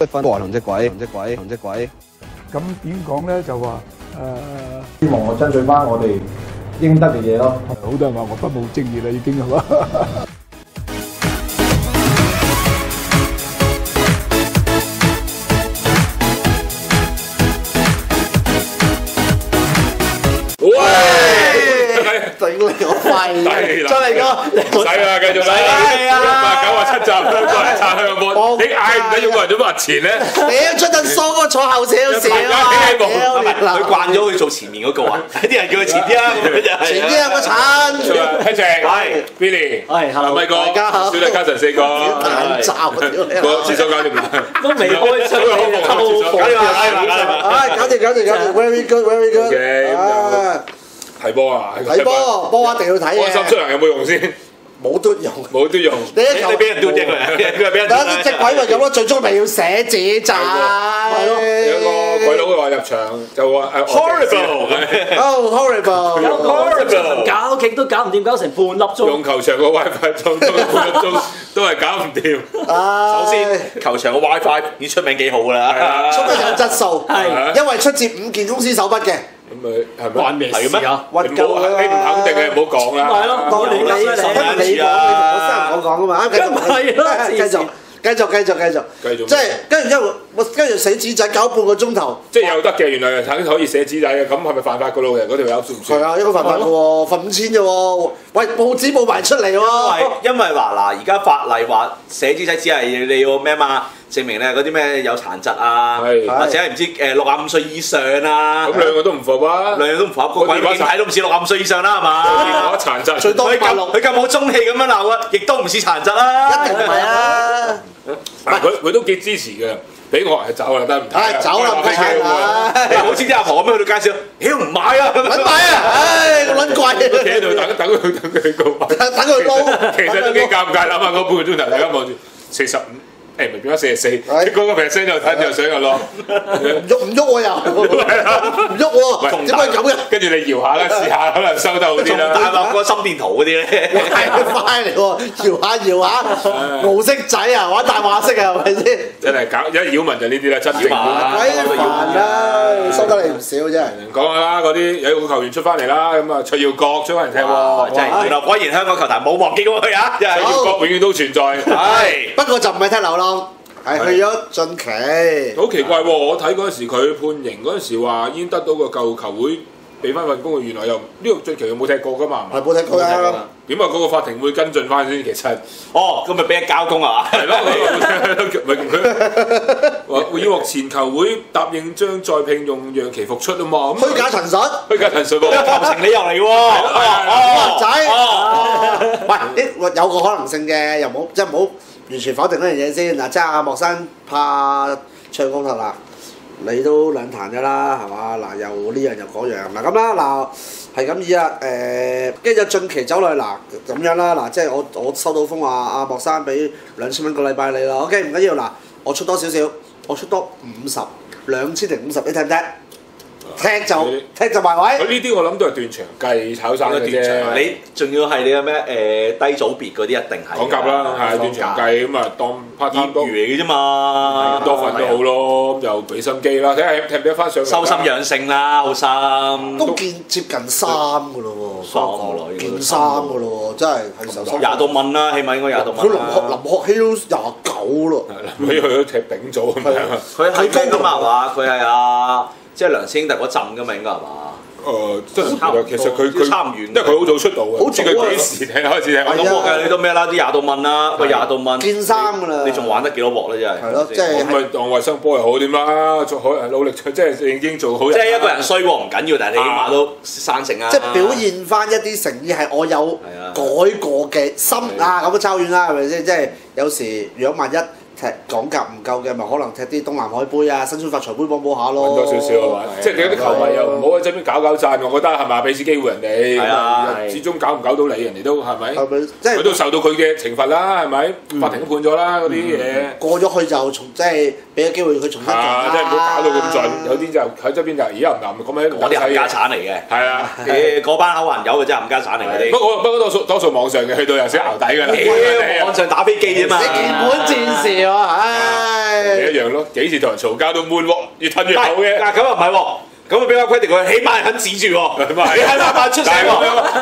分和同隻鬼。 咁點講咧？就話希望我爭取翻我哋應得嘅嘢咯。 好多人話我不務正業啦，已經係嘛？ 頂你個肺！再嚟個， 唔使啦，繼續啦，197集香港人撐香港，你嗌唔緊要，個人做乜前咧？ 屌出陣疏哥坐後少少啊！ 佢慣咗去做前面嗰個啊，啲人叫佢前啲啊， 前啲有個鏟。 一隻係 Billy， 係咪哥？ 大家好， 小弟嘉臣4個， 眼罩個廁所搞掂啦， 都未開出搞掂 ，very good，very good。 睇波啊！ 睇波一定要睇嘅。 安心出行有冇用先？ 冇都用， 冇都用。 你一球俾人丟啫佢係俾人。 等啲隻鬼咪咁咯，最終咪要寫字仔。 係咯，有個鬼佬話入場就話 horrible， 搞極都搞唔掂，搞成半粒鐘。 用球場個 WiFi 裝半粒鐘都係搞唔掂。 首先球場個 WiFi 已經出名幾好㗎啦， 出得有質素，係因為出自5件公司手筆嘅。 咁咪係咪？ 關咩事啊？ 你唔肯定嘅唔好講啦。 係咯，講你你講，我真係唔好講啊嘛。繼續，即係跟住之後，我跟住寫紙仔搞半個鐘頭， 即係有得嘅，原來係可以寫紙仔嘅，咁係咪犯法㗎咯？嗰條友算唔算？ 係啊，應該犯法嘅喎，罰5000啫喎。喂，報紙報埋出嚟喎。 因為話嗱，而家法例話寫紙仔只係你要咩嘛？證明咧嗰啲咩有殘疾啊，或者係唔知65歲以上啊。 咁兩個都唔符啊， 兩樣都唔符合。個鬼點睇都唔似65歲以上啦，係嘛？ 我殘疾， 最多86。 佢咁冇中氣咁樣鬧啊，亦都唔似殘疾啦。 一定唔係啊！ 佢都幾支持嘅，俾我係走啦，得唔得？ 係走啦，唔睇啦！ 好似啲阿婆咁樣去到介紹，屌唔買啊， 撚買啊！唉，咁撚貴。 企喺度等佢告， 等佢撈。 其實都幾尷尬，諗下嗰半個鐘頭，大家望住45。誒咪變咗44，嗰個 percent 又睇又上又落， 唔喐我又，唔喐喎，點解咁嘅？ 跟住你搖下啦，試下可能收得好啲啦。 大落嗰個心電圖嗰啲咧， 快嚟喎，搖下，模式仔啊，玩大話式啊，係咪先？ 真係搞一擾民就呢啲啦，真正。 鬼煩啦，收得你唔少真係。 講下啦，嗰啲有個球員出翻嚟啦，咁啊蔡耀國出翻嚟踢喎， 真係原來果然香港球壇冇忘記過佢啊！ 蔡耀國永遠都存在， 係不過就唔係踢流浪，係去咗晉期。 好奇怪喎！我睇嗰陣時佢判刑嗰陣時話已經得到個舊球會俾翻份工，原來又呢個晉期又冇踢過㗎嘛？ 係冇踢過啊！ 點啊？嗰個法庭會跟進翻先，其實。 哦，咁咪俾人交工啊？ 係咯，咪佢要獲前球會答應將再聘用讓其復出啊嘛。 虛假陳述， 求情理由嚟喎。 仔，喂，有個可能性嘅，又冇即係唔好完全否定呢樣嘢先嗱，即係阿莫生怕唱光頭啦，你都兩壇㗎啦，係嘛？嗱，又呢樣又嗰樣嗱咁啦，嗱係咁意啊，跟住晉期走落去嗱咁樣啦，嗱即係我收到風話阿莫生俾2000蚊個禮拜你啦 ，OK 唔緊要嗱，我出多少少，我出多50，2000定50，你踢唔踢？踢就埋位。 佢呢啲我諗都係斷場計炒散嘅啫。 你仲要係你嘅咩低組別嗰啲一定係講夾啦，係斷場計咁啊，當 part time 業餘嚟嘅啫嘛， 多份都好咯，咁又俾心機啦，睇下踢唔踢翻上。 修心養性啦，好心。 都接近3㗎咯喎，見3㗎咯喎，真係受傷。 20度問啦，起碼應該20度問。 佢林學熙都29咯。 佢去咗踢丙組咁樣。 佢係咩㗎嘛？佢係即係梁師兄弟嗰陣㗎嘛，應該係嘛？ 真係唔其實佢差唔遠， 因為佢好早出道嘅， 好早佢幾時踢開始踢？ 我諗計你都咩啦？啲20度問啦，喂20度問。 見3㗎啦。 你仲玩得幾多鑊咧？真係。 係咯，即係。 咁咪當衞生波又好點啦？做好努力，即係已經做好。 即係一個人衰喎唔緊要，但係你起碼都生性啊。 即係表現翻一啲誠意係我有改過嘅心啊，咁都抄遠啦，係咪先？即係有時如果萬一踢講夾唔夠嘅，咪可能踢啲東南海盃啊、新春發財盃幫補下咯。 揾多少少係嘛？即係你啲球迷又唔好喺側邊搞讚，我覺得係咪？俾次機會人哋，始終搞唔搞到你，人哋都係咪？ 即係佢都受到佢嘅懲罰啦，係咪？法庭都判咗啦，嗰啲嘢。 過咗去就即係俾個機會佢重新做啦。 即係唔好搞到咁盡，有啲就喺側邊就咦又唔咁樣。 我哋冚家產嚟嘅。係啊，嗰班口還友嘅真係冚家產嚟嗰啲。 不過多數網上嘅去到有少淆底㗎啦。 網上打飛機啫嘛。 鍵盤戰士喎，唉。 一樣咯，幾時同人嘈交都悶喎，越褪越後嘅。 嗱咁又唔係喎。咁啊比較規定佢，起碼係肯指住喎，你起碼扮出聲喎。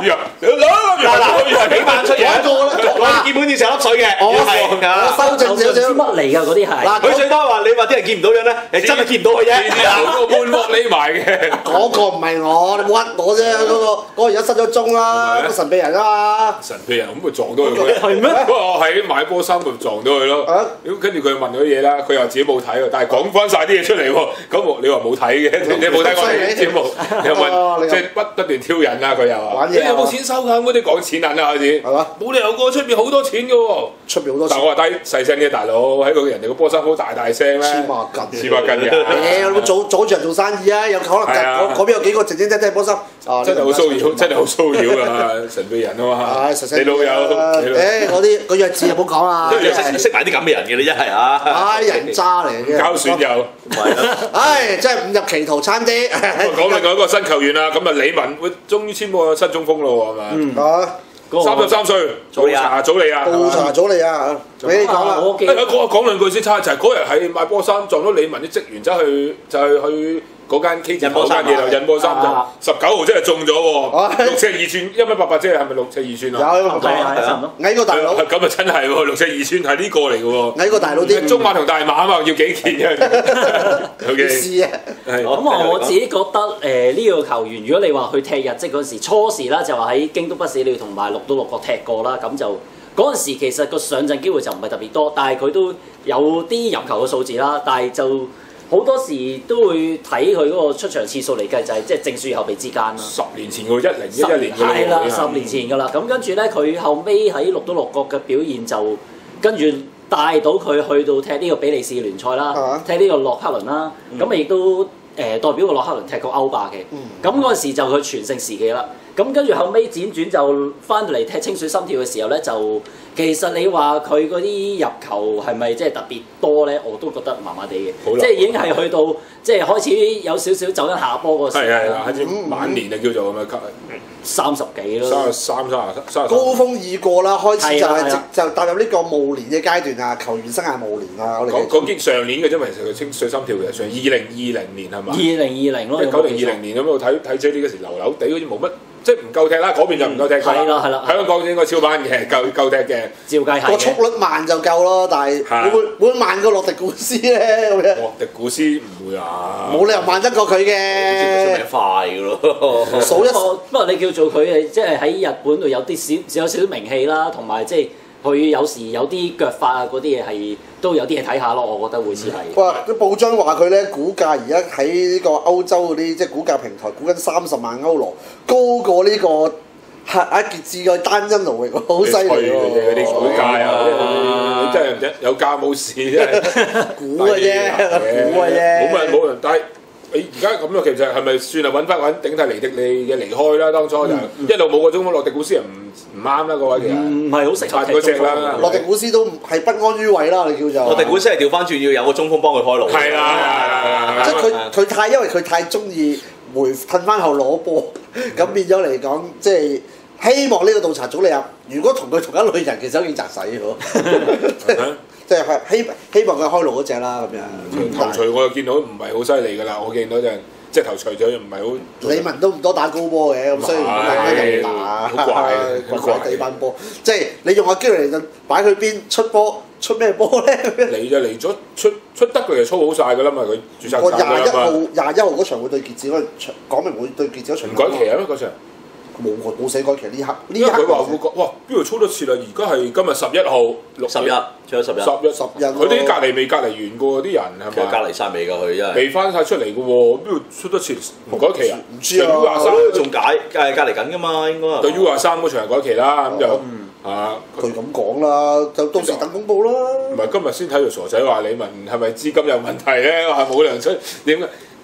嗱，起碼出嘢，我見本要成粒水嘅， 我修正少少。 乜嚟㗎嗰啲係？ 嗱，佢最多話你話啲人見唔到樣咧，你真係見唔到佢啫。 個半鑊匿埋嘅， 嗰個唔係我，你冇屈我啫。嗰個而家失咗蹤啦，個神秘人啊嘛。 神秘人咁咪撞到佢。係咩？不過我喺買波衫度撞到佢咯。咁跟住佢問嗰啲嘢啦，佢又自己冇睇喎，但係講翻晒啲嘢出嚟喎。咁你話冇睇嘅，你冇睇。節目有冇即係不斷挑釁啊？佢又話：你有冇錢收㗎？嗰啲講錢銀啊，開始係嘛？冇理由過出邊好多錢嘅喎，出邊好多錢。但我話低細聲啲大佬，喺個人哋個波衫鋪大聲咧，黐孖筋嘅。你阻住人做生意啊？有可能嗰邊有幾個靜靜雞雞波衫，真係好騷擾，真係好騷擾啊！神秘人啊嘛，你老友嗰啲個弱智又唔好講啊！ 識埋啲咁嘅人嘅你真係啊！ 人渣嚟嘅， 交選友， 真係誤入歧途差啲。 講另外一個新球員啦，咁啊李文會終於簽個新中鋒咯，係嘛？33歲，杜查祖利亞，俾你講啦。講兩句先差，就係嗰日喺買波衫撞到李文啲職員走去去嗰間 K 字頭間嘢度印波衫就19號真係中咗喎，6尺2寸，1米88啫，係咪6尺2寸啊？ 有矮個大佬。 咁啊真係喎，6尺2寸係呢個嚟嘅喎。 矮個大佬啲。 中碼同大碼啊嘛，要幾件嘅。 試啊！ 咁我自己覺得呢個球員，如果你話去踢日職嗰時初時啦，就話喺京都不死鳥同埋鹿島鹿角踢過啦，咁就嗰陣時其實個上陣機會就唔係特別多，但係佢都有啲入球嘅數字啦，但係就。好多時都會睇佢嗰個出場次數嚟計，就係即係正選後備之間啦。 10年前喎，1011年㗎啦。 係啦，10年前㗎啦。咁跟住咧，佢後尾喺鹿島鹿角嘅表現就跟住帶到佢去到踢呢個比利時聯賽啦，踢呢個洛克倫啦。咁亦都代表個洛克倫踢過歐霸嘅。咁嗰陣時就佢全盛時期啦。咁跟住後尾輾轉就翻到嚟踢清水心跳嘅時候咧，就其實你話佢嗰啲入球係咪即係特別多咧？我都覺得麻麻地嘅，即係已經係去到即係開始有少少走緊下坡嗰個時候。係開始晚年啊叫做咁樣 30幾咯。 30高峰已過啦，開始就踏入呢個暮年嘅階段啊，球員生涯暮年啊。我哋講緊上年嘅啫嘛，其實佢清水心跳嘅上2020年係嘛 ？2020咯 ，1920年咁我睇 J 聯嗰時流流地好似冇乜。即係唔夠踢啦，嗰邊就唔夠踢。 係啦， 香港應該超班嘅，夠踢嘅。 照計係。 個速率慢就夠咯，但係會慢過洛迪古斯咧咁樣。洛迪古斯唔會啊。 冇理由慢得過佢嘅。 出名快嘅咯。 數一不過你叫做佢係即係喺日本度有少少名氣啦，同埋即係佢有時有啲腳法啊嗰啲嘢係都有啲嘢睇下咯，我覺得會似係。 哇！啲報章話佢咧股價而家喺呢個歐洲嗰啲即係股價平台估緊30萬歐羅，高過呢個阿傑志嘅單一奴域，好犀利喎！ 嗰啲股價啊，你真係有價冇市真係估嘅啫，估嘅啫。 冇人，但係你而家咁樣其實係咪算係揾翻頂替尼迪利嘅離開啦？當初就一路冇個中鋒，洛迪古斯人唔啱啦，嗰位其實唔係好適合踢中鋒。 洛迪古斯都係不安於位啦，你叫做。 洛迪古斯係調翻轉要有個中鋒幫佢開路。 係啦， 即係佢因為佢太中意褪翻後攞波，咁變咗嚟講，即係希望呢個杜查祖利亞，如果同佢同一類人，其實已經砸死喎。即係希望佢開路嗰隻啦咁樣。 頭槌我又見到唔係好犀利㗎啦，我見到就即係頭槌咗唔係好。 李文都唔多打高波嘅，咁所以唔係乜人打。 好怪地班波，即係你用阿基嚟就擺佢邊出波，出咩波咧？ 嚟咗出得佢就操好晒㗎啦嘛，佢註冊我21號嗰場會對傑志嗰場，講明會對傑志嗰場。 唔改期啊咩嗰場？ 冇寫改期呢刻。 因為佢話會講，哇邊度操得切啊？而家係今日11號 ，10日，仲有10日。 10日。佢啲隔離未隔離完㗎喎，啲人係咪？ 其實隔離晒未㗎佢真係。 未翻晒出嚟㗎喎，邊度出得切？唔改期啊？ 唔知啊。 U23仲隔離緊㗎嘛，應該。 對 U23嗰場改期啦，咁就佢咁講啦，就到時等公佈啦。 唔係今日先睇到傻仔話李文係咪資金有問題咧？話冇糧出點解？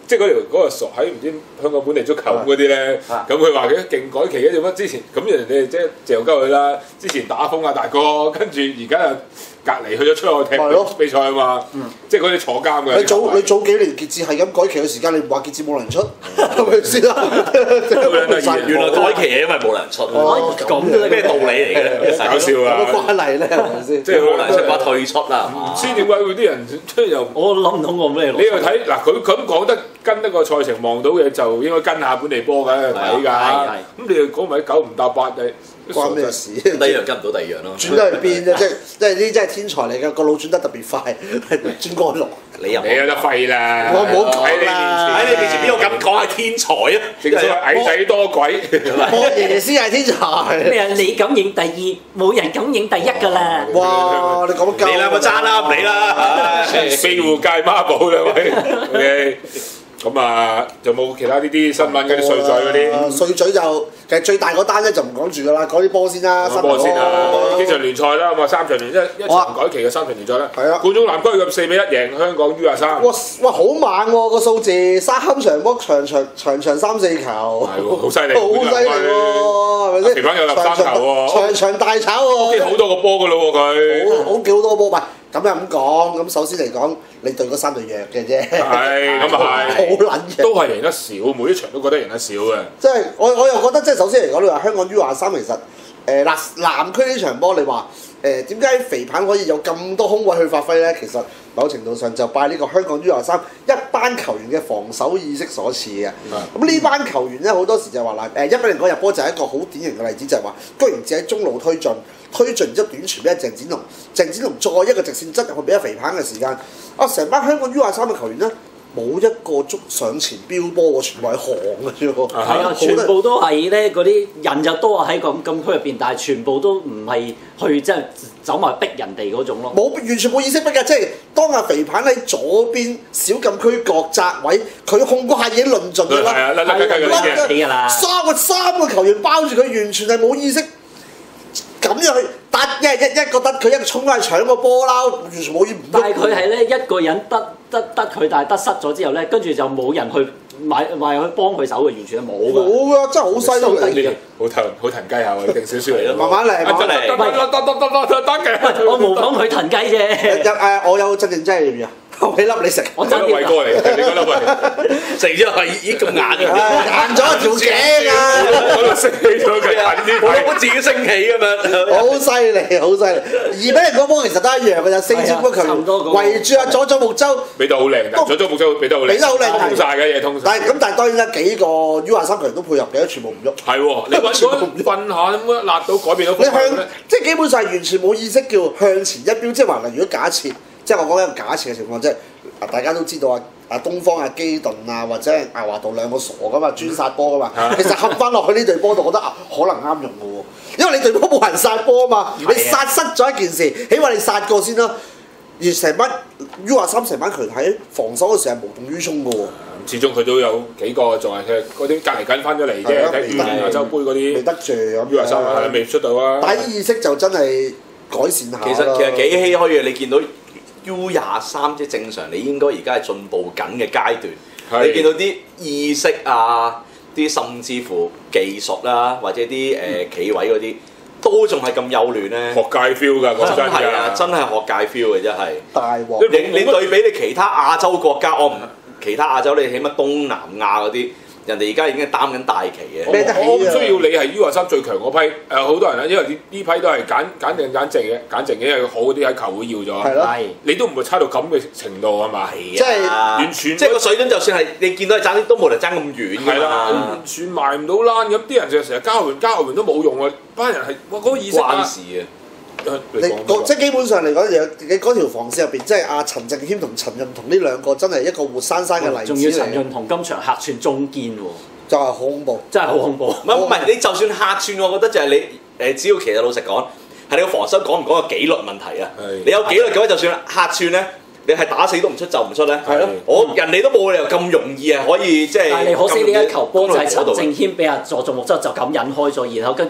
即係嗰個傻喺唔知香港本地足球嗰啲咧，咁佢話佢勁改期嘅做乜？之前咁人哋即係嚼鳩佢啦，之前打風啊大哥，跟住而家又隔離去咗出去踢比賽啊嘛，即係嗰啲坐監嘅。 你早幾年傑志係咁改期嘅時間，你唔話傑志冇人出，係咪先啊？ 原來改期係因為冇人出，咁咩道理嚟嘅？ 搞笑啊！ 有乜關係咧？係咪先？ 即係冇人出話退出啦， 唔知點解會啲人即係又我諗唔通我咩？ 你又睇嗱，佢咁講得跟得個賽程望到嘅，就應該跟下本地波嘅睇㗎。咁你又講埋九唔搭八嘅， 關咩事？ 第一樣跟唔到第二樣咯。 轉得去邊啫？即係呢啲真係天才嚟㗎，個腦轉得特別快，轉過龍。 你有得廢啦！ 我冇講啦， 喺你面前邊個咁講係天才啊？ 正所謂矮仔多鬼， 我爺先係天才。 咩啊？你敢認第二，冇人敢認第一㗎啦！ 哇！你講乜鳩？ 你兩個爭啦，唔理啦。 庇護界孖寶兩位，OK。咁啊，有冇其他呢啲新聞嗰啲碎嘴嗰啲？ 碎嘴就其實最大嗰單咧就唔講住㗎啦，講啲波先啦。 波先啊！幾場聯賽啦，咁啊3場聯一場改期嘅3場聯賽啦。 係啊， 冠忠南區咁4-1贏香港 U23。 哇！好猛喎個數字，3場波場3-4球。 係喎，好犀利！ 好犀利喎，係咪先？ 肥板有入3球喎， 場大炒喎。 好多個波㗎咯喎佢。 好幾好多波，喂！咁又咁講，咁首先嚟講，你對嗰3隊弱嘅啫。 係，咁啊係。 好撚弱。 都係贏得少，每一場都覺得贏得少嘅。 即係我又覺得，即係首先嚟講，你話香港 U23其實南區呢場波，你話點解肥棒可以有咁多空位去發揮咧？其實某程度上就拜呢個香港 U23一班球員嘅防守意識所賜嘅。咁呢班球員咧好多時就話嗱1-0嗰入波就係一個好典型嘅例子，就係話居然只喺中路推進然之後短傳俾鄭展龍，鄭展龍再一個直線側入去俾阿肥棒嘅時間，成班香港 U23嘅球員咧。冇一個捉上前飆波喎，全部係行嘅啫喎。 係啊，全部都係咧嗰啲人就多喺個禁區入邊，但係全部都唔係去即係走埋逼人哋嗰種咯。 冇完全冇意識逼㗎，即係當阿肥棒喺左邊小禁區角窄位，佢控嗰下已經論盡㗎啦。 係啊，甩㗎啦。 三個球員包住佢，完全係冇意識。咁樣去打一個得佢一個衝翻去搶個波啦，完全冇意唔。 但係佢係咧一個人得佢，但係得失咗之後咧，跟住就冇人去買去幫佢手嘅，完全係冇㗎。冇㗎，真係好犀利。 好騰雞下喎，定少少嚟咯。 慢慢嚟，慢慢嚟。 得我模仿佢騰雞啫。 我有真正真係後尾粒你食， 我真係偉哥嚟嘅，你嗰粒係食咗係已經咁硬嘅， 硬咗條頸啊！ 我都升起咗佢， 我自己升起咁樣， 好犀利，好犀利。2-0嗰波其實都一樣嘅啫，4支波球員圍住阿佐木洲， 俾得好靚，佐木洲俾得好靚，通曬嘅嘢通晒。 但係當然啦，幾個 U23球員都配合嘅，全部唔喐。 係喎，你揾咗瞓下咁樣辣到改變咗風格咧？ 即係基本上係完全冇意識叫向前一飆，即係話嗱，如果假設。即係我講一個假設嘅情況，即係大家都知道東方基頓或者艾華道兩個傻噶嘛，專殺波噶嘛。其實合翻落去呢隊波度，覺得可能啱用嘅喎，因為你隊波冇人殺波啊嘛，你殺失咗一件事，起碼你殺過先啦。而成班 U23成班球員喺防守嘅時候係無動於衷嘅喎。 始終佢都有幾個仲係嗰啲隔離緊翻咗嚟啫，睇完亞洲杯嗰啲未得住咁。 U23係未出到啊。 但係啲意識就真係改善下。 其實幾唏噓嘅，你見到。U23即係正常，你應該而家係進步緊嘅階段。你見到啲意識啊，啲甚至乎技術啦，或者啲企位嗰啲，都仲係咁幼嫩咧。 學界 feel 㗎，講真係啊，真係學界 feel 嘅真係。 大鑊！ 你對比你其他亞洲國家，其他亞洲你起碼東南亞嗰啲。人哋而家已經係擔緊大旗嘅。 我唔需要你係 U23最強嗰批，好多人咧，因為呢批都係揀定揀剩嘅，因為好嗰啲喺球會要咗。 係咯。 你都唔會差到咁嘅程度係嘛？ 係啊。即係完全。 即係個水準，就算係你見到係爭啲，都冇人爭咁遠㗎嘛。係啦， 完全埋唔到欄咁，啲人就成日交換都冇用啊！班人係哇嗰個意識關事啊！ 即係基本上嚟講，你嗰條防線入邊，即係阿陳正謙同陳潤彤呢兩個真係一個活生生嘅例子。 仲要陳潤彤今場客串中堅喎， 就係好恐怖， 真係好恐怖。 唔係你就算客串，我覺得就係你只要其實老實講，係你個防守講唔講個紀律問題啊？你有紀律嘅話，就算客串咧，你係打死都唔出就唔出咧。係咯，人哋都冇理由咁容易啊，可以即係。 但係你可惜呢一球波就係陳正謙俾阿佐木洲就咁引開咗，然後跟住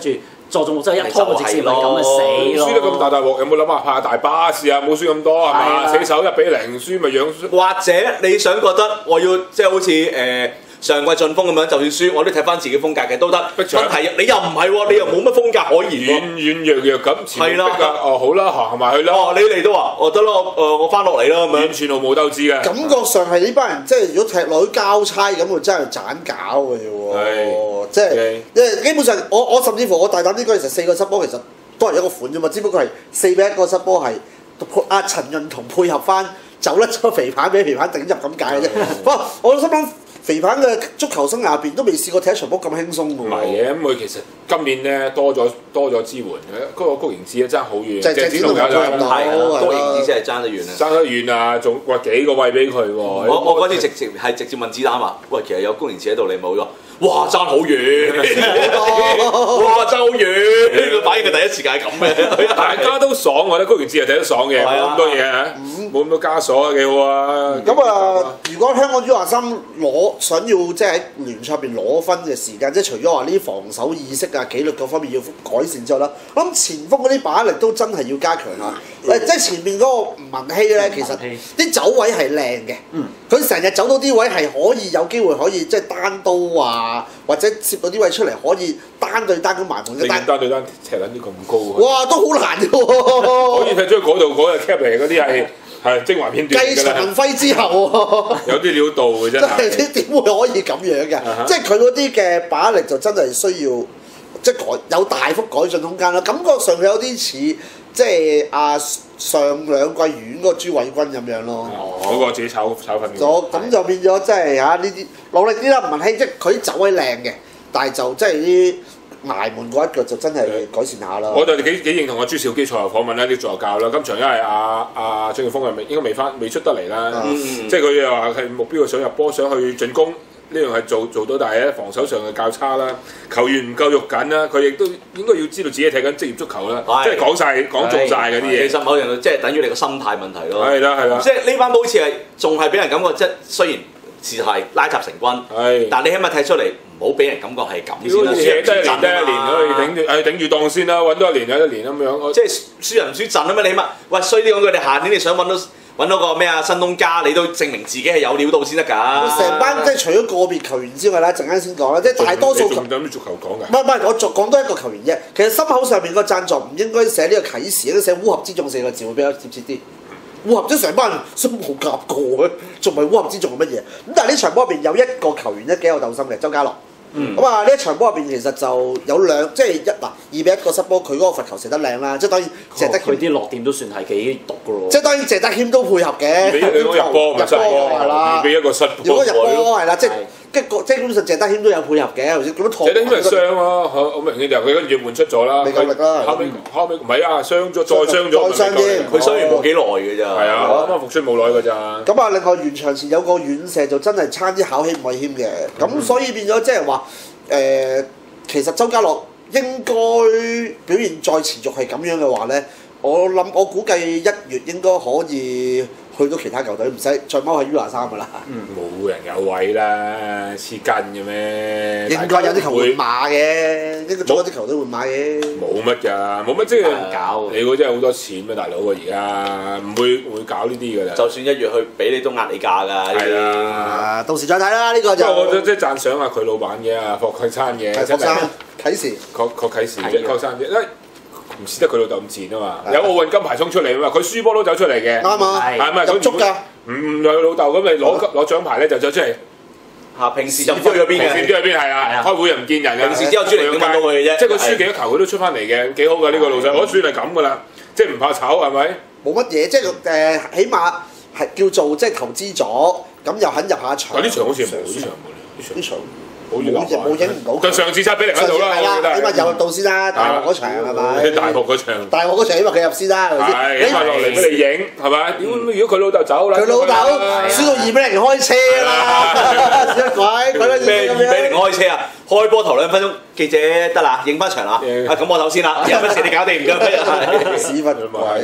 助中之後一拖個直線咪咁咪死咯。 輸得咁大鑊，有冇諗下派大巴士啊？冇輸咁多係嘛？死守1-0輸咪養。 或者你想覺得我要即係好似上季進鋒咁樣，就算輸我都睇翻自己風格嘅都得。問題你又唔係喎，你又冇乜風格可言喎。 軟弱咁前逼㗎。哦好啦，行埋去啦。 哦你嚟都話，得啦，我翻落嚟啦咁樣。 完全毫無鬥志嘅。 感覺上係呢班人即係如果踢落去交差咁，佢真係盞搞嘅啫喎。即係因為基本上我甚至乎我大膽啲講，其實4個失波其實都係一個款啫嘛，只不過係4-1個失波係阿陳潤彤配合翻走甩咗肥棒俾肥棒頂入咁解嘅啫。哇！我心諗。肥棒嘅足球生涯入邊都未試過踢一場波咁輕鬆喎。 唔係嘅，咁佢其實今年咧多咗支援嘅，嗰個高盈志咧爭好遠， 即係點都唔夠。 高盈志真係爭得遠啊！ 爭得遠啊！仲話幾個位俾佢喎。 我嗰次直接問子彈話：喂，其實有高盈志喺度，你冇咗？哇！爭好遠，哇！爭好遠，個反應佢第一時間係咁嘅。 大家都爽，我覺得高盈志係睇得爽嘅，冇咁多嘢，冇咁多枷鎖，幾好啊！ 咁如果香港 U23想要即係喺聯賽入邊攞分嘅時間，即係除咗話呢啲防守意識啊、紀律各方面要改善之後啦，我諗前鋒嗰啲把握力都真係要加強下。即係前面嗰個吳文希咧，其實啲走位係靚嘅，佢成日走到啲位係可以有機會可以即係單刀啊，或者攝到啲位出嚟可以單對單咁埋門嘅。 單對單踢撚啲咁高喎！ 哇，都好難嘅喎！ 可以踢出去嗰度嗰日 cap 嚟嗰啲係精華片段。 繼陳文輝之後有啲料到嘅真係。 點會可以咁樣嘅？即係佢嗰啲嘅把握力就真係需要即係有大幅改進空間啦。感覺上佢有啲似即係上兩季遠嗰個朱偉軍咁樣咯。 嗰個自己炒粉。 咁就變咗即係呢啲努力啲啦。吳文希即係佢啲走位靚嘅，但係就即係啲埋門嗰一腳就真係改善下啦。 我就幾認同阿朱兆基賽後訪問啦，啲助教啦。今場因為阿張劍鋒應該未出得嚟啦，即係佢又話係目標想入波，想去進攻。呢樣係做到，但係喺防守上嘅較差啦，球員唔夠肉緊啦，佢亦都應該要知道自己踢緊職業足球啦，即係講中晒嗰啲嘢。 其實某樣即係等於你個心態問題咯。 係啦， 即係呢班好似係仲係俾人感覺，即係雖然事實係拉雜成軍，但係你起碼踢出嚟唔好俾人感覺係咁先啦。 輸得一年頂住檔先啦，揾多一年有一年咁樣。 即係輸人唔輸陣啊嘛！你起碼喂衰啲講句，你下年你想揾到個咩新東家，你都證明自己係有料到先得㗎。 成班即係除咗個別球員之外啦，陣間先講啦，即係大多數。 仲有咩足球講㗎？ 唔係，我講多一個球員啫。其實心口上面個贊助唔應該寫呢個啟示，應該寫烏合之眾4個字會比較貼切啲。烏合即成班人都冇夾過嘅，仲唔係烏合之眾係乜嘢？咁但係呢場波入邊有一個球員咧幾有鬥心嘅，周家樂。咁呢一場波入邊其實就有即係2-1個失波，佢嗰個罰球射得靚啦，即係當然謝德佢啲落點都算係幾毒㗎咯。 即係當然謝德謙都配合嘅， 俾一個入波係啦，俾一個失波。 如果入波係啦，即係基本上謝德謙都有配合嘅，咁樣謝德謙係傷咯，好明顯就佢跟住換出咗啦。 未夠力啦。 後尾唔係傷咗，再傷咗。 佢傷完冇幾耐嘅咋。係啊，啱啱復出冇耐㗎咋。 咁另外完場前有個遠射就真係差啲考起吳偉謙嘅，咁所以變咗即係話其實周家樂應該表現再持續係咁樣嘅話咧，我估計1月應該可以去到其他球隊，唔使再踎喺 U23㗎啦。 冇人有位啦，黐筋嘅咩？ 應該有啲球換馬嘅，應該仲有啲球隊換馬嘅。 冇乜㗎，冇乜即係搞。你估真係好多錢咩，大佬啊！而家唔會搞呢啲㗎啦。 就算1月去俾你都壓你價㗎。係啊，到時再睇啦。呢個就我即係讚賞下佢老闆嘅霍啟山嘅， 霍生啟時， 確啟時啫，霍生啫，因為唔似得佢老豆咁賤啊嘛。有奧運金牌衝出嚟啊嘛，佢輸波都走出嚟嘅。 啱啊， 係咪有足㗎？ 唔係佢老豆咁，你攞獎牌咧就走出嚟。 平時就唔知去咗邊嘅。 平時唔知去邊係啊，開會又唔見人嘅。 平時只有朱玲見到佢嘅啫。 即係佢輸幾多球佢都出翻嚟嘅，幾好㗎呢個老細，我都算係咁㗎啦，即係唔怕醜係咪？ 冇乜嘢，即係起碼係叫做即係投資咗，咁又肯入下場。 呢場好似冇呢場。 冇影唔到。 就上次7-0喺度啦， 係啦，起碼有入到先啦，大學嗰場係咪？ 大學嗰場。 大學嗰場起碼佢入先啦，係咪先？ 係，起碼落嚟俾你影係咪？如果佢老豆走啦， 佢老豆輸到2-0開車啦，死鬼！ 咩2-0開車啊？開波頭2分鐘，記者得啦，影翻場啦。咁我走先啦，有乜事你搞掂唔該。 屎忽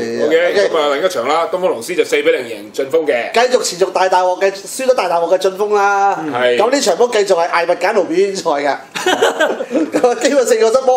OK，咁另一場啦，東方龍獅就4-0贏晉峰嘅。 繼續持續大鑊嘅，輸咗大鑊嘅晉峰啦。咁呢場波繼續係艾物簡奴表演賽㗎。基本4個失波，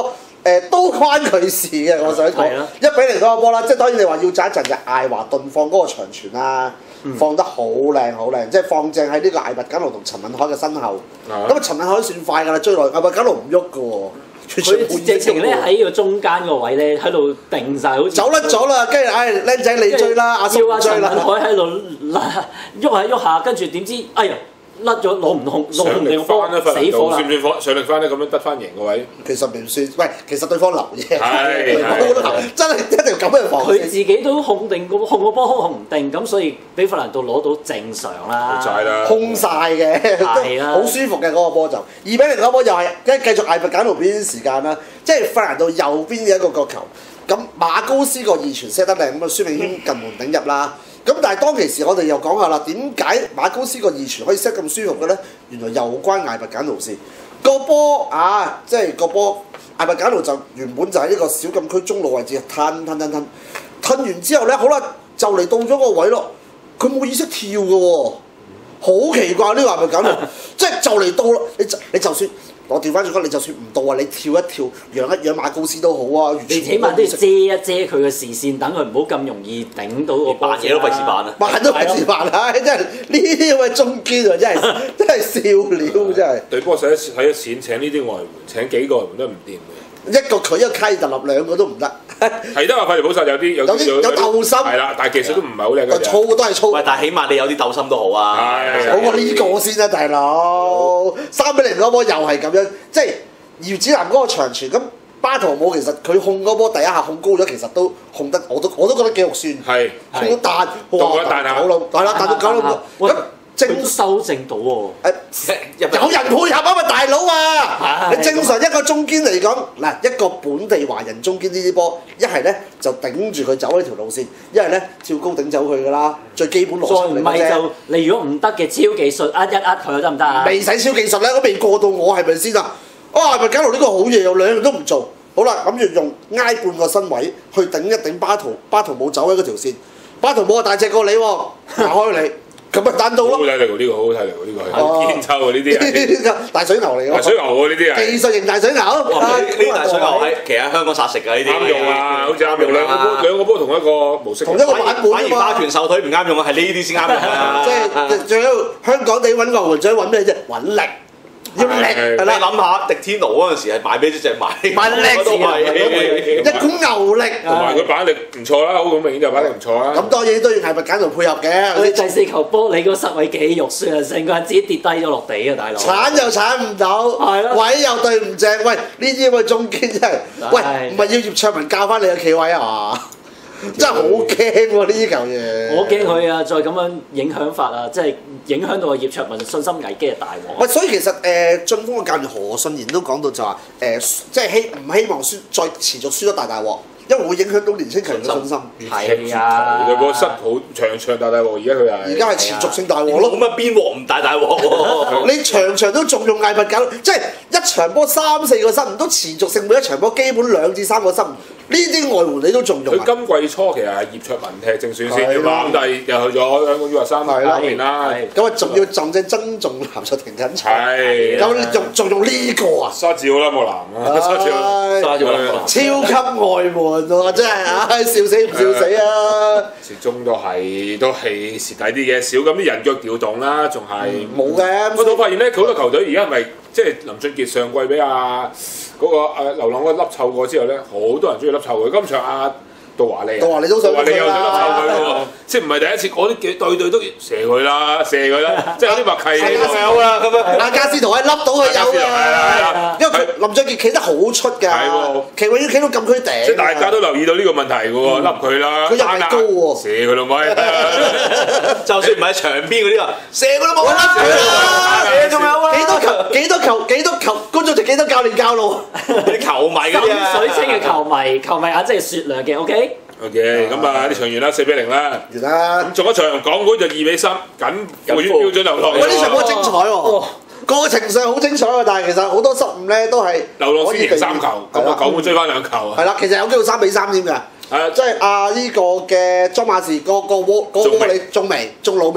都關佢事嘅，我想講1-0嗰個波啦，即係當然你話要賺一陣就艾華頓放嗰個長傳啦，放得好靚好靚，即係放正喺呢個艾拔簡奴同陳敏海嘅身後。咁啊陳敏海算快㗎啦，追落艾拔簡奴唔喐㗎喎。 佢直情咧喺個中間個位咧，喺度定晒，好似走甩咗啦，跟住僆仔你追啦，阿叔追啦。 陳敏海喺度喐下喐下，跟住點知哎呀甩咗攞唔控，攞唔定波，死火啦！ 算唔算上力翻咧？咁樣得翻贏個位， 其實唔算，喂，其實對方流嘢， 係真係一定要咁樣防。 佢自己都控個波控唔定，咁所以俾弗蘭道攞到正常啦。 好曬啦， 控晒嘅，好舒服嘅嗰個波就2-0嗰個波又係，跟住繼續艾拔簡奴表演時間啦，即係弗蘭道右邊嘅一個角球，咁馬高斯個2傳射得靚，咁啊孫銘軒近門頂入啦。咁但係當其時我哋又講下啦，點解馬高斯個2傳可以 set 咁舒服嘅咧？原來又關艾拔簡奴事。個波啊，即係個波艾拔簡奴就原本就喺呢個小禁區中路位置褪完之後咧，好啦，就嚟到咗個位咯，佢冇意識跳嘅喎，好奇怪呢個艾拔簡奴，即係就嚟到啦，你就算。我調翻轉講，你就算唔到啊，你跳一跳，揚一揚馬高斯都好啊。 你起碼都要遮一遮佢嘅視線，等佢唔好咁容易頂到個扮嘢都費事扮啊！ 扮都費事扮啊！真係呢啲咁嘅中堅啊，真係笑料真係。 對波使咗錢請呢啲外援，請幾個外援都唔掂嘅。 一個佢一個卡特立兩個都唔得。 係得話費利普薩有鬥心， 係啦，但係技術都唔係好靚嘅。 粗都係粗。 喂，但係起碼你有啲鬥心都好啊。 好過呢個先啊，大佬。3-0嗰波又係咁樣，即係姚子南嗰個長傳咁，巴圖姆其實佢控嗰波第一下控高咗，其實都控得，我都覺得幾肉酸。 係控到彈， 哇！彈下， 係啦，彈到9窿咁。 正修正到喎， 有人配合啊嘛，大佬啊！你正常一個中堅嚟講，嗱一個本地華人中堅呢啲波，一係咧就頂住佢走呢條路線，一係咧跳高頂走佢噶啦，最基本邏輯嚟嘅啫。再唔係就你如果唔得嘅超技術呃佢得唔得啊？ 未使超技術咧，都未過到我係咪先啊？係咪搞到呢個好嘢？又兩樣都唔做，好啦，諗住用挨半個身位去頂一頂巴圖冇走喺嗰條線，巴圖冇大隻過你喎，打開你。咁咪彈到咯！好睇嚟喎，呢個好睇嚟喎，呢個係堅抽喎，呢啲大水牛嚟㗎。大水牛喎，呢啲係技術型大水牛。 呢大水牛喺其實香港殺食㗎呢啲。啱用啊，好似啱用兩個波同一個模式。 同一個版本。 反而花拳繡腿唔啱用啊，係呢啲先啱用啊。 即係最緊要香港地揾外援，最揾咩啫？揾力。要力係啦！ 你諗下，迪天奴嗰陣時係買咩啫？買力都係一股牛力， 同埋佢板力唔錯啦，好明顯就板力唔錯啦。 咁當然都要艾拔簡奴配合嘅。 你第4球波，你個失位幾肉酸啊！成個人自己跌低咗落地啊，大佬！ 鏟又鏟唔到，位又對唔正。喂，呢啲咁嘅中堅真係，喂唔係要葉卓文教翻你嘅企位啊？真係好驚喎！呢啲球嘢， 我驚佢啊！再咁樣影響法啊，即係影響到個葉卓文信心危機嘅大鑊。 喂，所以其實進攻嘅教練何信賢都講到就話即係唔希望輸，再持續輸得大鑊。因為會影響到年青球員嘅信心。 係啊， 有個失好場大鑊，而家佢係。 而家係持續性大鑊咯。 咁啊邊鑊唔大鑊喎？ 你場都仲用艾拔簡奴，即係一場波3-4個失誤，都持續性每一場波基本2至3個失誤。呢啲外援你都仲用。 佢今季初其實係葉卓文踢正選先嘅嘛，咁但係又去咗香港 U23嗰邊啦。 咁啊仲要撞正曾仲南就停緊場。 係。 咁仲用呢個啊？ 沙照啦，莫南啊，沙照啦， 超級外援。真係笑死唔笑死啊！ 始終都係蝕底啲嘅，少咁啲人腳調動啦，仲係冇嘅。 我都發現咧，好多球隊而家係咪即係林俊傑上季俾嗰個流浪嗰粒臭過之後咧，好多人中意粒臭佢。今場杜華利都想佢又想粒臭佢喎，即係唔係第一次？我啲隊都射佢啦，即係有啲默契。 有啦，咁樣阿加斯圖係笠到佢有嘅，因為佢林俊傑企得好出㗎，企永遠企到禁區頂。 即係大家都留意到呢個問題嘅喎，笠佢啦， 佢又係高喎， 射佢咯咪， 就算唔係喺場邊嗰啲啊，射佢都冇笠佢啦，仲有啊，幾多球，觀眾就幾多教練教路， 啲球迷嗰啲啊， 水清嘅球迷眼真係雪亮嘅 ，OK。 OK，咁呢場完啦，4-0啦， 完啦。 咁仲一場港隊就2-3，緊附於標準流浪。 喂，呢場好精彩喎，過程上好精彩喎，但係其實好多失誤咧都係流浪先贏3球，咁港隊追翻2球。 係啦，其實有機會3-3添㗎。即係呢個嘅莊馬士個窩里中老眉。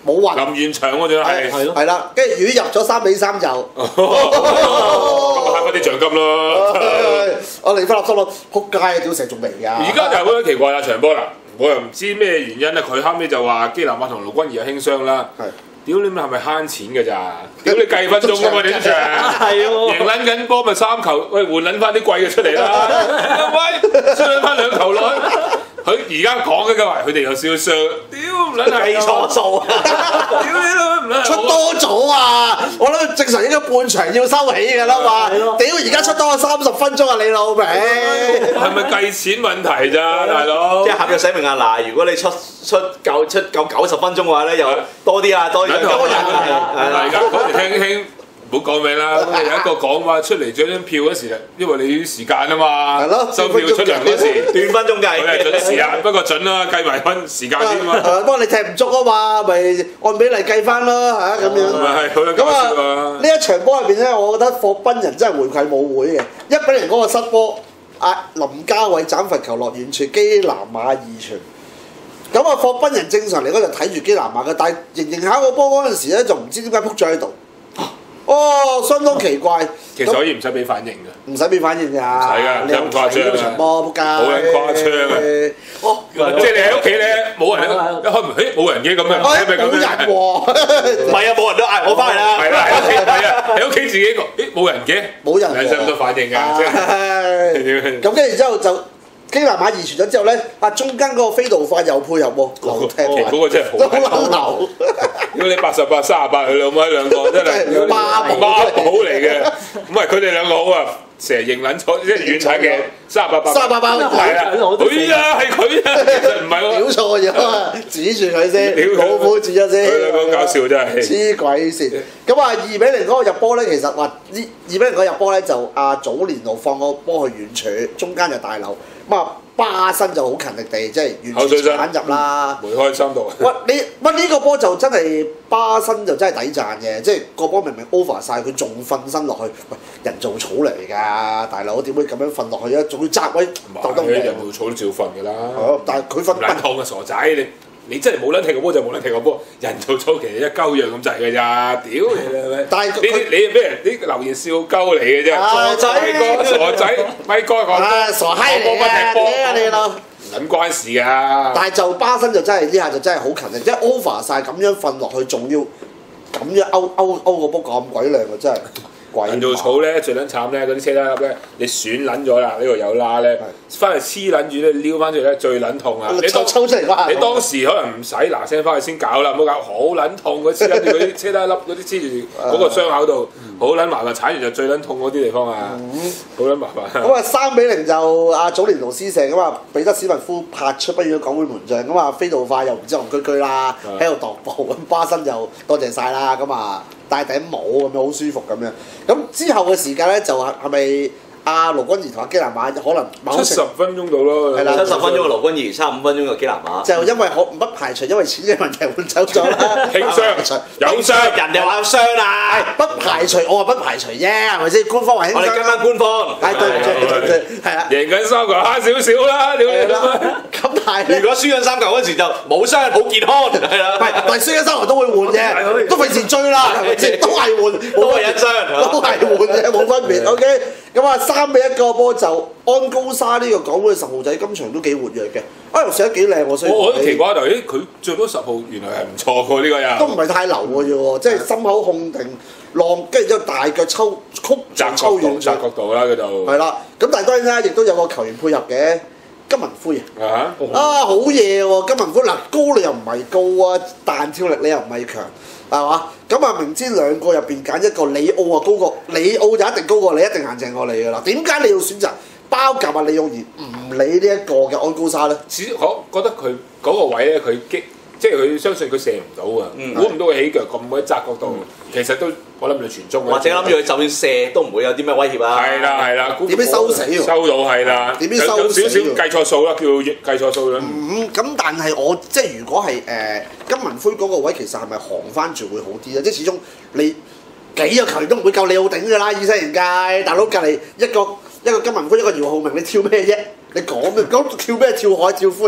冇運。 臨完場嗰陣係係啦，跟住如果入咗3-3就， 咁慳翻啲獎金咯。 我嚟翻立心咯，撲街啊！屌成仲未㗎。 而家就係覺得奇怪啦，場波啦，我又唔知咩原因啦。佢後尾就話基南馬同盧君儀有輕傷啦。屌你咪係咪慳錢㗎咋？屌你計分鐘㗎嘛點場？係喎，贏撚緊波咪3球，喂換撚翻啲貴嘅出嚟啦！喂，出撚翻2球落去。佢而家講嘅話，佢哋有少少傷，屌唔撚係計錯數啊！ 屌你老唔撚出多咗啊！我諗正常應該半場要收起㗎啦嘛。屌而家出多30分鐘啊！你老味係咪計錢問題咋，大佬？ 即係合約寫明啊嗱，如果你出夠90分鐘嘅話咧，又多啲啊，多啲。 而家講嚟聽聽。唔好講名啦，有一個講話出嚟張票嗰時，因為你時間啊嘛，收票出糧嗰時斷分鐘計， 佢係準時啊，不過準啦，計埋分時間先嘛。 不過你踢唔足啊嘛，咪按比例計翻咯嚇咁樣。咁啊，呢一場波入邊咧，我覺得霍賓人真係回饋舞會嘅，1-0嗰個失波，林家偉斬罰球落遠處，基南馬2傳。咁啊，霍賓人正常嚟講就睇住基南馬嘅，但係迎下個波嗰陣時咧，就唔知點解撲咗喺度。哦，相當奇怪。 其實可以唔使俾反應嘅， 唔使俾反應㗎。 唔使㗎， 你有睇嗰場波撲街？ 好撚誇張啊！即係你喺屋企咧，冇人一開門，冇人嘅咁樣，係咪咁樣？ 冇人喎， 唔係啊，冇人都嗌我翻嚟啦。 係啦，喺屋企係啊，喺屋企自己個，冇人嘅， 冇人。 你使唔使反應㗎？ 咁跟住之後就。基南馬2傳咗之後咧，中間嗰個飛度快又配合喎，流踢埋， 嗰個真係好撚流。如果你88-38，佢兩個真係孖寶嚟嘅。唔係佢哋兩個好啊，成日認撚錯，即係遠睇嘅38-38。係啊，係佢啊，其實唔係喎。 屌錯咗啊！指住佢先，老虎指咗先。 佢兩個搞笑真係。 黐鬼線。咁啊2-0嗰個入波咧，其實話2-0嗰個入波咧就祖連奴放個波去遠處，中間就大流。咁啊，巴辛就好勤力地，即係完全鏟入啦。梅開3度。 喂呢個波就真係巴辛就真係抵賺嘅，即係個波明明 over 晒，佢仲瞓身落去。喂，人造草嚟㗎，大佬點會咁樣瞓落去啊？仲要扎位鬥得人造草都照瞓㗎啦。 但係佢瞓撚痛嘅傻仔你真係冇撚踢過波就冇撚踢過波，人造草其實一鳩樣咁滯㗎咋，屌你啦咩？ 但係你俾人啲留言笑鳩你嘅啫，傻仔咪哥講傻閪嚟嘅，屌你老！ 撚關事㗎。 但係就巴辛就真係呢下就真係好勤力，即係 over 晒咁樣瞓落去，仲要咁樣勾個波咁鬼靚啊！真係。 人造草咧最撚慘咧，嗰啲車單粒咧，你損撚咗啦，呢個有拉咧，翻嚟黐撚住咧，撩翻出嚟咧最撚痛啊！你抽出嚟啦！你當時可能唔使嗱聲翻去先搞啦，唔好搞，好撚痛嗰黐撚住嗰啲車單粒嗰啲黐住嗰個傷口度，好撚麻煩，踩完就最撚痛嗰啲地方啊，好撚麻煩。 咁啊3-0就祖連奴施射咁啊，彼得史密夫拍出不遠嘅港會門將，咁啊飛度快又唔知戇居居啦，喺度踱步，咁巴辛就多謝晒啦，咁啊戴頂帽咁樣好舒服咁樣。咁之後嘅時間咧就係咪盧君儀同基南馬可能 70分鐘到咯， 係啦 ，70分鐘嘅盧君儀，35分鐘嘅基南馬， 就因為不排除因為錢嘅問題換走咗啦， 輕傷有傷， 人哋話有傷啦， 不排除我話不排除啫，係咪先？官方話輕傷， 我哋跟翻官方， 對唔住，係啊， 贏緊3球慳少少啦，屌你啦！ 咁但係如果輸緊3球嗰時就冇傷，好健康，係啦， 但係輸緊3球都會換嘅，都費事追啦，係咪先？都係換， 都係一傷， 都係換嘅，冇分別。OK，咁啊3-1個波就安高沙呢個港會10號仔今場都幾活躍嘅，又寫得幾靚喎，所以我覺得奇怪就係佢着到10號原來係唔錯喎呢個人， 都唔係太流嘅啫喎，即係心口控定浪，跟住之後大腳抽曲抽遠窄角度啦佢就係啦，咁但係當然啦，亦都有個球員配合嘅。金文輝好嘢喎！金文輝嗱高你又唔係高啊，彈跳力你又唔係強，係嘛？咁啊明知兩個入邊揀一個，李奧啊高過李奧就一定高過你，一定硬淨過你㗎啦。點解你要選擇包夾李奧而唔理呢一個嘅安高沙咧？ 我覺得佢嗰個位咧，佢即係佢相信佢射唔到啊，估唔到佢起腳咁鬼窄角度，其實都我諗住傳中， 或者諗住佢就算射都唔會有啲咩威脅啊。 係啦， 點樣收死喎？ 收到係啦， 點樣收死？ 有少少計錯數啦，叫計錯數啦。 咁但係我即係如果係金文輝嗰個位，其實係咪行翻住會好啲咧？即係始終你幾個球員都唔會夠李奧頂㗎啦，意西人界大佬隔離一個金文輝一個姚浩明，你跳咩啫？你講跳咩？跳海跳灰人？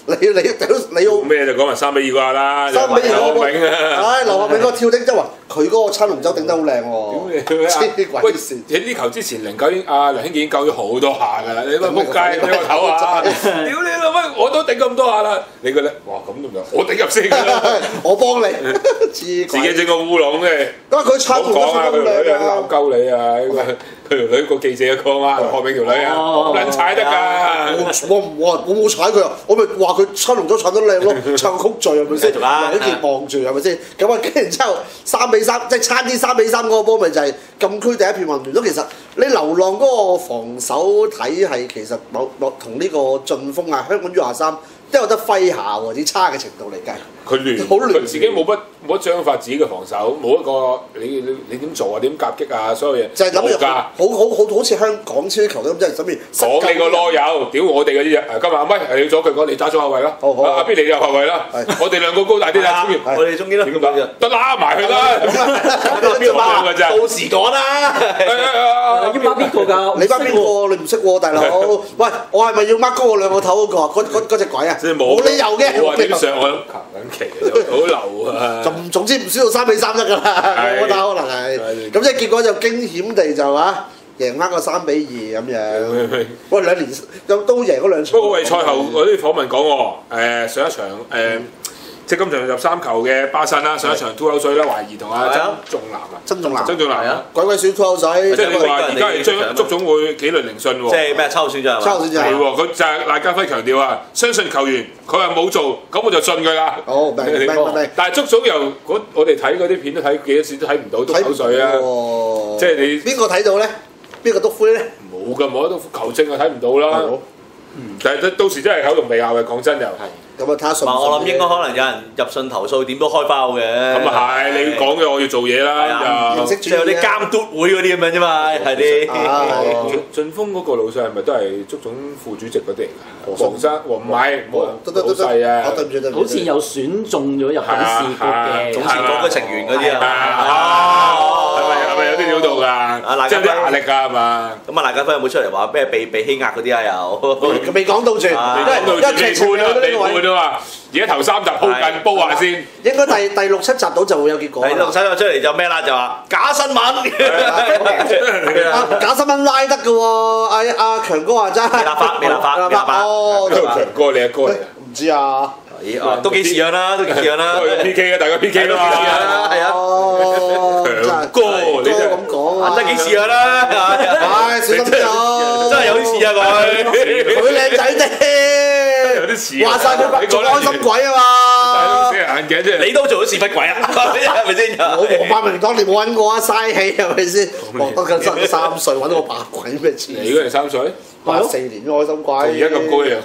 你要咩就講埋3比2啩啦， 劉學銘啊！ 唉，劉學銘個跳頂即係話佢嗰個七龍舟頂得好靚喎。 喂，喺呢球之前09已經梁興傑已經救咗好多下㗎啦，你乜撲街俾我唞啊！屌你老味，我都頂咁多下啦，你覺得哇咁都唔得，我頂入先㗎啦， 我幫你， 自己整個烏龍嘅。 因為佢七龍舟講啊，佢條女啊鬧鳩你啊！佢條女個記者講啊，學銘條女啊，撚踩得㗎。 我冇踩佢啊！我咪話佢七龍舟唱得靚咯，唱曲序係咪先？梁興傑望住係咪先？咁啊，跟住然之後3比3，即係差啲3比3嗰個波咪就係禁區第一片混亂咯。其實你流浪嗰個防守體系其實同呢個晉峰啊，香港 U23都有得揮下喎，啲差嘅程度嚟計。佢亂，佢自己冇乜章法自己嘅防守，冇一個你點做啊？點夾擊啊？所有嘢就係諗住好似香港超啲球隊咁，即係諗住講你個囉柚，屌我哋嗰啲啫。今日阿威你左腳講，你揸左後衞啦。阿邊你右後衞啦。我哋兩個高大啲啦， 我哋中間啦。點解？ 得拉埋佢啦。邊個包㗎咋？ 到時講啦。 要孖邊個㗎？ 你孖邊個？你唔識喎，大佬。喂，我係咪要孖高我兩個頭嗰個？嗰隻鬼啊！冇理由嘅。 我話點上我求緊期，好流啊！ 總之唔輸到3比3得㗎啦，我覺得可能係。咁即係結果就驚險地就贏翻個3比2咁樣。喂，2年都贏嗰2場。 不過為賽後嗰啲訪問講喎，上一場即係今場入3球嘅巴神啦，上一場吐口水啦，懷疑同阿曾仲南啊， 鬼少吐口水。 即係你話而家係將足總會紀律聆訊喎。 即係咩？秋後算賬係嘛？ 秋後算賬係喎，佢就係賴家輝強調啊，相信球員，佢話冇做，咁我就信佢啦。 好明。 但係足總又我哋睇嗰啲片都睇幾多次都睇唔到吐口水啊！即係你邊個睇到咧？邊個篤灰咧？ 冇㗎，冇得球證啊睇唔到啦。但係到時真係口同鼻拗嘅，講真又係。 咁啊，睇下信。 我諗應該可能有人入信投訴，點都開包嘅。 咁啊係，你講嘅我要做嘢啦。 即係有啲監督會嗰啲咁樣啫嘛，係啲。 晉峰嗰個老細係咪都係足總副主席嗰啲嚟㗎？黃生，唔係，老細啊。 好似有選中咗入董事局嘅董事局嘅成員嗰啲啊。 係咪有啲料到㗎？即係啲壓力㗎係嘛？ 咁啊，賴家輝有冇出嚟話咩被欺壓嗰啲啊？又未講到住，因為劇情有呢個位。 而家頭3集鋪緊煲下先， 應該第6、7集到就會有結果。 第6、7集出嚟就咩啦？就話假新聞， 假新聞拉得嘅喎。阿強哥話齋， 未立法。 哦， 強哥你阿哥嚟啊？ 唔知啊。 都幾似樣啦，都幾似樣啦。 PK 啊，大家 PK 啦嘛。 係啊。 強哥，你咁講啊， 真係幾似樣啦。 唉，小心啲啊！ 真係有啲似啊佢。 佢靚仔啫， 有啲似。 話曬佢做開心鬼啊嘛！ 戴眼鏡啫。 你都做咗屎忽鬼啊？係咪先？ 我黃百鳴當年冇揾過啊，嘥氣係咪先？我得緊3歲揾我白鬼咩事？ 你嗰陣3歲 ？84年開心鬼。 而家咁高嘅，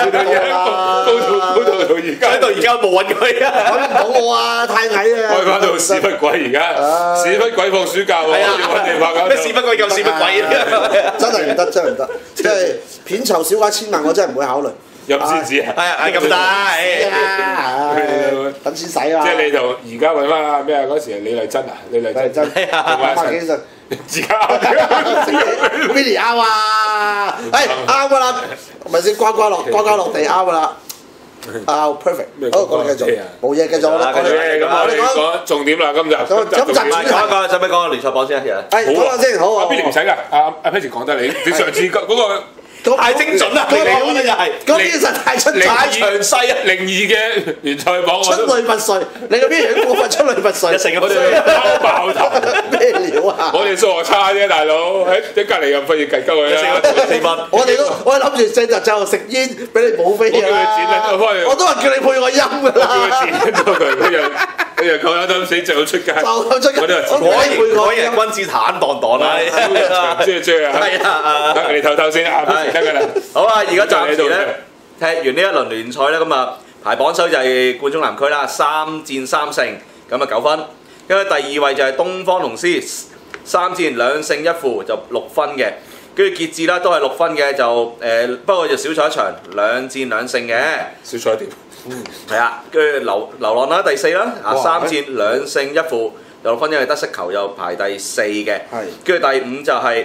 高到而家冇揾佢啊！ 揾唔到我啊，太矮啊！ 開翻到屎忽鬼而家，屎忽鬼放暑假喎，揾你拍緊。 咩屎忽鬼夠屎忽鬼真係唔得，真係唔得，即係片酬少過1000萬，我真係唔會考慮。 入先知啊！ 係咁大， 等錢使啊！ 即係你就而家揾翻咩啊？嗰時係李麗珍啊，李麗珍同埋百幾歲， 而家 Billy 啱啊！啱㗎啦，咪先呱呱落地啱㗎啦。perfect。好，我哋繼續，冇嘢繼續啦。 我哋講重點啦，今集。 使唔使講聯賽榜先啊？ 係講下先，好。 阿 Billy 唔使㗎，阿 Patrick 講得你上次嗰個。 太精準啦！你講嘅就係嗰啲實太出太詳細啊 ！02嘅聯賽榜出類拔萃，你嗰邊樣過分出類拔萃， 成日我哋包爆頭咩料啊！ 我哋數學差啫，大佬喺隔離又費事計鳩佢啦。 4蚊， 我諗住正日就食煙俾你補飛啊！我都話叫你配個音㗎啦。 叫佢剪咗佢，佢又夠膽死就出街。 果然君子坦蕩蕩啦， 追啊！係啊，你唞唞先啊！得㗎啦。 好啊！而家暫時咧踢完呢一輪聯賽咧，咁啊排榜首就係冠忠南區啦，3戰3勝，咁啊9分。因為第2位就係東方龍獅，3戰2勝1負就6分嘅。跟住傑志啦都係6分嘅，就不過就少賽一場，2戰2勝嘅。 少賽一點。 係啊，跟住流浪啦第4啦，3戰2勝1負。6分，因為得失球又排第4嘅，跟住第5就係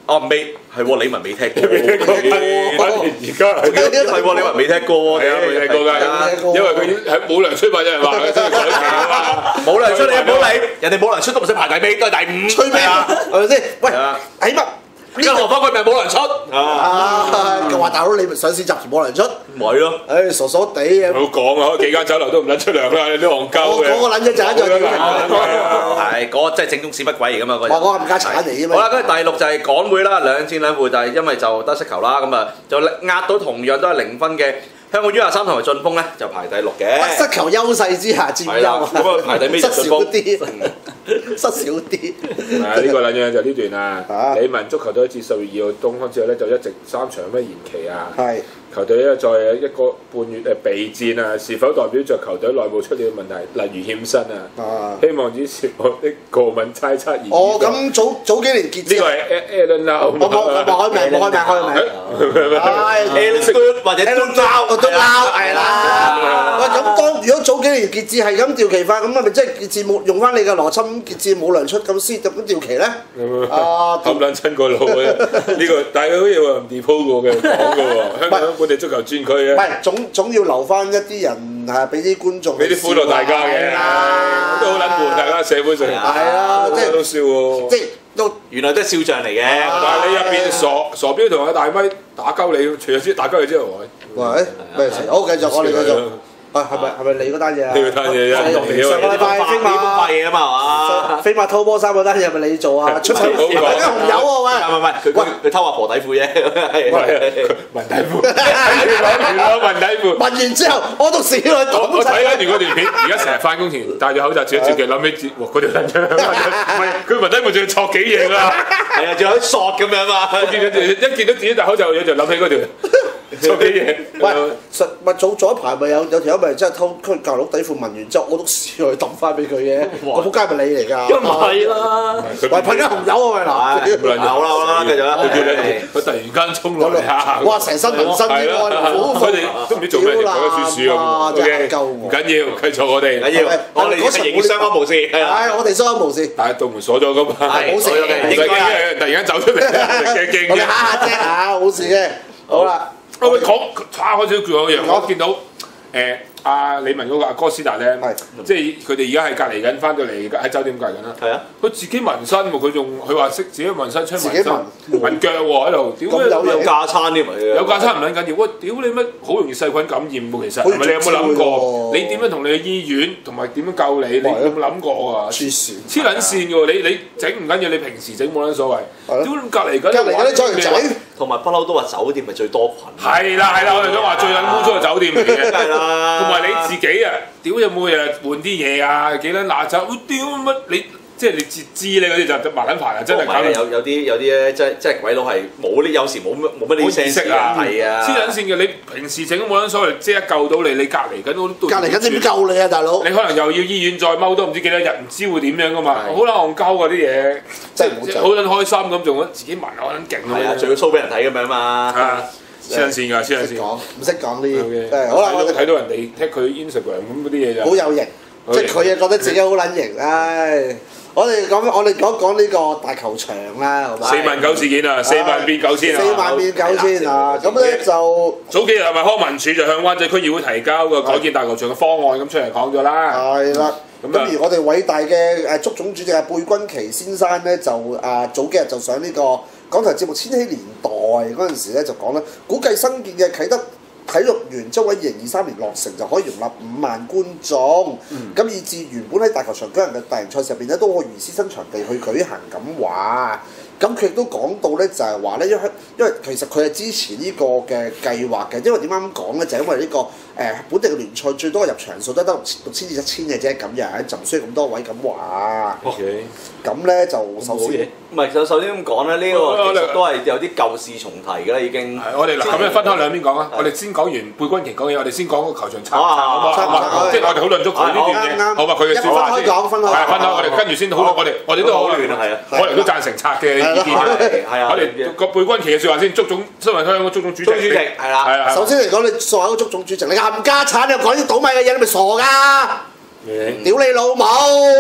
未係喎，李文未踢過， 未踢過，而家係喎，李文未踢過喎， 係啊，未踢過㗎，因為佢喺冇糧出嘛，有人話佢真係改期啊嘛， 冇糧出你唔好理，人哋冇糧出都唔使排第尾，都係第5， 吹咩啊？係咪先？喂，起碼。 更何況佢咪冇糧出佢話大佬你咪上市集團冇糧出， 咪咯， 唉傻傻地嘅。 好講啊，幾間酒樓都唔撚出糧啦，你啲戇鳩嘅。 嗰個撚嘢就喺度叫係嗰個真係正宗屎不鬼嚟㗎嘛嗰日。 話我冚家產嚟㗎嘛。 好啦，跟住第6就係港會啦，兩戰兩負，就係因為就得失球啦，咁啊就壓到同樣都係0分嘅香港 U23同埋晉峰咧，就排第6嘅。 得失球優勢之下佔優， 咁啊排第尾就晉峰。 失少啲。 呢個撚樣就呢段啊，李文足球隊自10月2號東方之後咧，就一直3場咩延期啊。 係。 球隊咧再1個半月備戰啊，是否代表着球隊內部出現問題，例如欠薪啊？希望只是我的個人猜測而已。 哦，咁早幾年結呢個係 Alan Lau， 我開名，Alan Good 或者 Alan Lau 係啦。喂，咁如果早幾年結志係咁調期法，咁係咪即係結志冇用翻你嘅邏輯？結志冇糧出咁先咁調期咧？ 冚撚親個腦嘅呢個，但係佢好似話唔 depot 過嘅講嘅喎，香港本地足球專區啊。 唔係總要留翻一啲人係俾啲觀眾， 俾啲歡樂大家嘅，都好撚悶，大家社會上係啊，即係都笑喎， 即係都原來都係笑匠嚟嘅。 但係你入邊傻標同阿大咪打鳩你，除咗知打鳩你之外， 喂咩事？好，繼續我哋繼續。係咪你嗰單嘢啊？ 你嗰單嘢啊！ 上個禮拜飛馬發嘢啊嘛， 飛馬偷波衫嗰單嘢係咪你做啊？出錢紅油啊喂！ 唔係佢偷阿婆底褲啫， 文底褲，文底褲。 問完之後，我到時去講。 我睇緊完嗰段片，而家成日翻工前戴住口罩照一照鏡，諗起嗰條撚樣，唔係佢文底褲仲要錯幾嘢㗎？ 係啊，仲有啲索咁樣嘛。 我見到一見到自己戴口罩嘅嘢，就諗起嗰條。做啲嘢， 咪早一排咪有條友咪真係偷佢舊佬底褲，聞完之後我都試去抌翻俾佢嘅，我仆街咪你嚟㗎？ 唔係啦， 喂噴緊紅油啊咪嗱， 好啦，繼續啦。 佢突然間衝落嚟嚇， 哇成身紋身啲安撫， 佢哋都唔知做咩嚟，講緊書書咁。 真係夠唔緊要，繼續我哋。 緊要，我哋嗰場相安無事。 係我哋相安無事。 但係道門鎖咗㗎嘛， 冇事嘅， 突然間走出嚟，驚嘅。 我哋嚇下啫嚇，冇事嘅。好啦。 我講叉開少叫我樣，我見到阿李文嗰個阿哥斯達咧，即係佢哋而家係隔離緊，翻到嚟喺酒店隔離緊啦。係啊，佢自己紋身喎，佢話識自己紋身出紋身，紋腳喎喺度。屌有架撐添咪？ 有架撐唔撚緊要，喂！屌你乜好容易細菌感染喎，其實係咪你有冇諗過？你點樣同你去醫院同埋點樣救你？你有冇諗過啊？黐撚線嘅喎，你整唔緊要，你平時整冇撚所謂。屌隔離緊， 啲再嚟整。 同埋不嬲都話酒店咪最多菌。 係啦，我哋都話最撚污糟嘅酒店嚟嘅。 係啦。 同埋你自己啊，屌有冇日換啲嘢啊？幾撚邋遢？屌乜你？即係你知你嗰啲就麻撚煩啊！真係搞到有啲咧，即係鬼佬係冇呢，有時冇乜呢啲意識啊，係啊， 黐撚線嘅。你平時整都冇撚所謂，即係救到你，你隔離緊都隔離緊點救你啊，大佬？ 你可能又要醫院再踎多唔知幾多日，唔知會點樣噶嘛？好撚戇鳩嗰啲嘢，即係好撚開心咁，仲覺得自己聞好撚勁咁樣， 仲要 show 俾人睇咁樣嘛。 黐撚線㗎，黐撚線。 唔識講呢啲。 好啦，我哋睇到人哋踢佢 Instagram 咁嗰啲嘢就好有型，即係佢又覺得自己好撚型，唉。我哋講呢個大球場啦，好嘛 ？4萬9事件啊，4萬變9000啊！ 4萬變9000啊！咁咧就早幾日係咪康文署就向灣仔區議會提交個改建大球場嘅方案咁出嚟講咗啦？ 係啦。咁而我哋偉大嘅足總主席貝君奇先生咧就早幾日就上呢個港台節目《千禧年代》嗰陣時咧就講咧，估計新建嘅啟德體育園將喺2023年落成，就可以容納5萬觀眾。咁以至原本喺大球場舉行嘅大型賽事入邊咧，都可以移師新場地去舉行咁話。咁佢亦都講到咧，就係話咧，因為其實佢係支持呢個嘅計劃嘅，因為點解咁講咧？就係因為呢個本地嘅聯賽最多入場數都得6000至1000嘅啫，咁樣就唔需要咁多位咁話。咁咧就首先唔係首先咁講咧，呢個其實都係有啲舊事重提㗎啦，已經。 我哋嗱咁樣分開兩邊講啊！我哋先講完貝君奇講嘢，我哋先講個球場拆好嘛？即係我哋討論咗佢呢段嘢，好嘛？佢嘅説話先。分開，我哋跟住先好。我哋都好亂啊，係啊！我哋都贊成拆嘅意見。係啊！我哋個貝君奇嘅説話先，足總身為香港足總主席係啦。 首先嚟講，你作為一個足總主席，你冚家產，你講啲倒米嘅嘢，你咪傻㗎！屌你老母！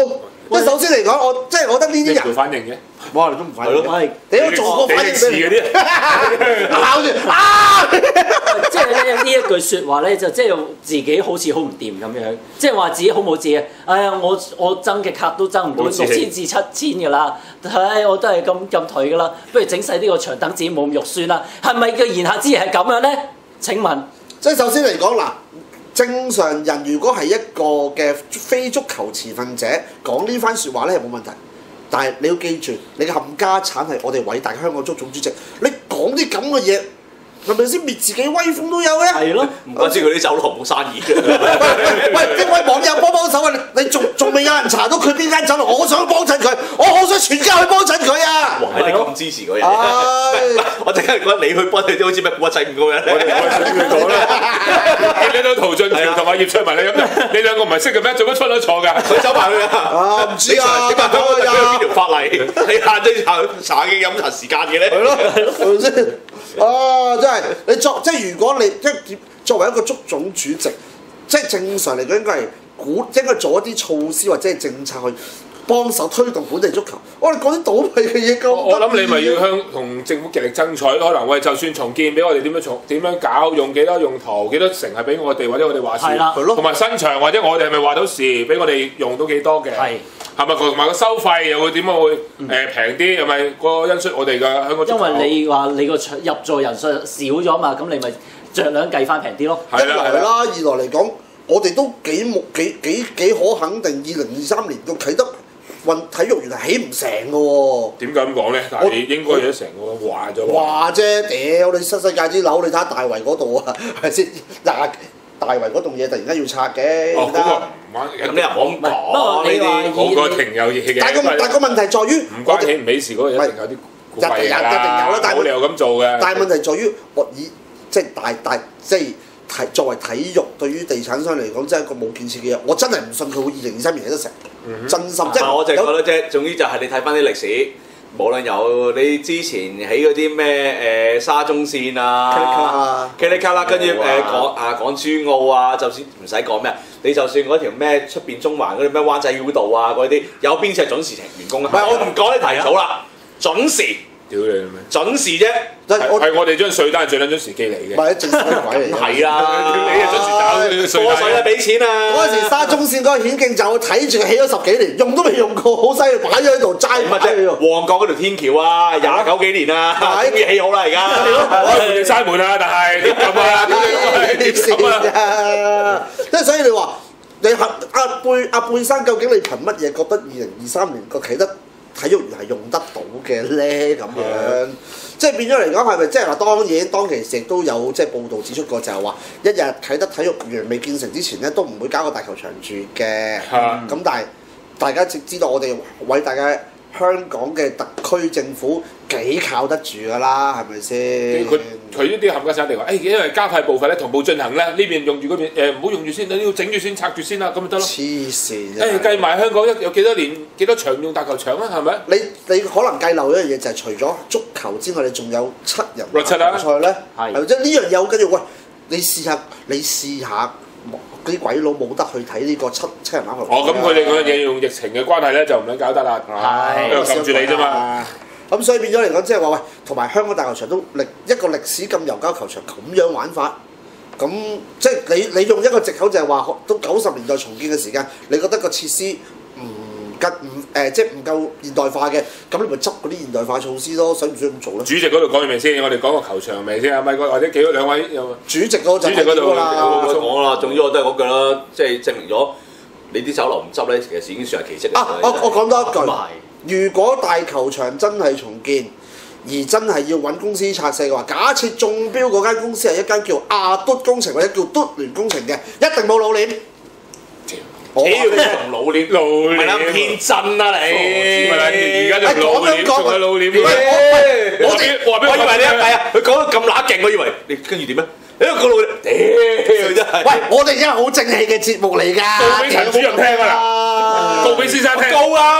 即係首先嚟講，我覺得呢啲人做反應嘅， 哇！你都唔反應係你都做過反應俾嗰啲， 咬住啊！ 即係咧呢一句説話咧，就即係自己好似好唔掂咁樣，即係話自己好冇志氣。哎呀，我爭嘅卡都爭唔到6000至7000㗎啦，唉，我都係咁頹㗎啦，不如整細呢個場，等自己冇咁肉酸啦。係咪嘅言下之意係咁樣咧？請問， 即係首先嚟講嗱。正常人如果係一個嘅非足球持份者講呢番説話咧係冇問題，但係你要記住，你嘅冚家產係我哋偉大嘅香港足總主席，你講啲咁嘅嘢，係咪先滅自己威風都有嘅？係咯， 唔怪之佢啲酒樓冇生意嘅。 喂，呢位網友幫手啊！你仲未有人查到佢邊間酒樓？我想幫襯佢，我好想全家去幫襯佢啊！ 哇！你咁支持嗰人，我淨係覺得你去幫佢啲好似咩古惑仔咁樣。 我想佢講啦，見你到陶俊橋同埋葉翠文你咁，你兩個唔係識嘅咩？做乜出咗錯㗎？ 佢走埋去啊！ 唔知啊！ 點解佢邊條法例你限制茶嘅飲茶時間嘅咧？ 係咯，係咪先？啊！真係你即係如果你作為一個足總主席，即係正常嚟講應該做一啲措施或者係政策去幫手推動本地足球。我哋講啲倒閉嘅嘢咁， 我諗你咪要同政府極力爭取，可能喂就算重建俾我哋點樣搞，用幾多用途，幾多成係俾我哋，或者我哋話事，同埋新場或者我哋係咪話到時俾我哋用到幾多嘅？係咪同埋個收費又會點樣會平啲？係咪個因素我哋嘅香港足球？ 因為你話你個入座人數少咗嘛，咁你咪酌量計翻平啲咯。 一來啦，二來嚟講，我哋都幾可肯定，2023年個啟德體育園係起唔成嘅喎。 點解咁講咧？但係應該有得成嘅，話啫。 話啫，屌你世界之樓，你睇下大圍嗰度啊，係咪先？大圍嗰棟嘢突然間要拆嘅， 咁你又唔好講呢啲， 我個庭有嘢嘅。 但個問題在於， 唔關起唔起事嗰個一定有啲古怪㗎啦，冇理由咁做嘅。 但係問題在於，我以即係作為體育對於地產商嚟講，真係一個冇建設嘅嘢。我真係唔信佢會2023年起得成，真心。即係我就覺得啫，總之就係你睇翻啲歷史。無論有你之前起嗰啲咩沙中線啊、K 哩卡啦，跟住港珠澳啊，就算唔使講咩，你就算嗰條咩出邊中環嗰啲咩灣仔繞道啊嗰啲，有邊次係準時完工啊？唔係我唔講你提早啦，準時。 屌你咩？ 準時啫， 係我哋張稅單係最撚準時寄嚟嘅。 唔係正式鬼嚟嘅。 係啦， 你係準時打稅單。 過水啦，俾錢啊！ 嗰陣時沙中線嗰個顯徑就睇住佢起咗10幾年，用都未用過，好犀利，擺咗喺度齋擺喺度。 旺角嗰條天橋啊，29幾年啦，終於起好啦而家。 我哋閂門啊，但係點咁啊？點咁啊？ 即係所以你話你阿貝生究竟你憑乜嘢覺得2023年個啟德體育園係用得到嘅咧？咁樣即係變咗嚟講係咪即係嗱？當然當其時亦都有即係報道指出過，就係話一日啟德體育園未建成之前咧，都唔會搞個大球場住嘅。咁但係大家知道我哋偉大嘅香港嘅特區政府幾靠得住㗎啦，係咪先？ 佢呢啲冚家產地話，因為加快步伐咧，同步進行咧，呢邊用住嗰邊唔好用住先，你要整住先，拆住先啦，咁咪得咯。 黐線！ 計埋香港有幾多年幾多場用大球場啊？係咪？ 你可能計漏一樣嘢就係除咗足球之外，你仲有7人 6、7啊賽咧，係咪即係呢樣嘢好緊要？喂，你試下。啲鬼佬冇得去睇呢個七人欖球。 咁佢哋嗰樣嘢用疫情嘅關係咧，就唔撚搞得啦，又撳住你啫嘛。 咁所以變咗嚟講，即係話喂，同埋香港大球場都一個歷史咁悠久球場咁樣玩法，咁即係你用一個藉口就係話，都90年代重建嘅時間，你覺得個設施即係唔夠現代化嘅，咁你咪執嗰啲現代化措施咯，使唔使咁做咧？ 主席嗰度講完未先？我哋講個球場未先？阿咪或者兩位有主席嗰度啦， 講啦。總之我都係嗰句啦，即係證明咗你啲酒樓唔執咧，其實已經算係奇蹟。 我講多一句，如果大球場真係重建，而真係要揾公司拆卸嘅話，假設中標嗰間公司係一間叫亞篤工程或者叫篤聯工程嘅，一定冇老臉。 屌你仲老臉，係啦，偏真啦你！ 而家就老臉，仲係老臉。 我以為你一計啊，佢講得咁乸勁，我以為你跟住點咧？個老臉，屌真係！ 喂，我哋而家好正氣嘅節目嚟㗎， 告俾陳主任聽㗎啦，告俾先生聽， 告啦，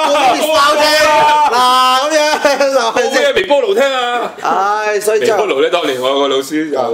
嗱咁樣， 告俾微波爐聽啊！ 所以微波爐咧，當年我個老師就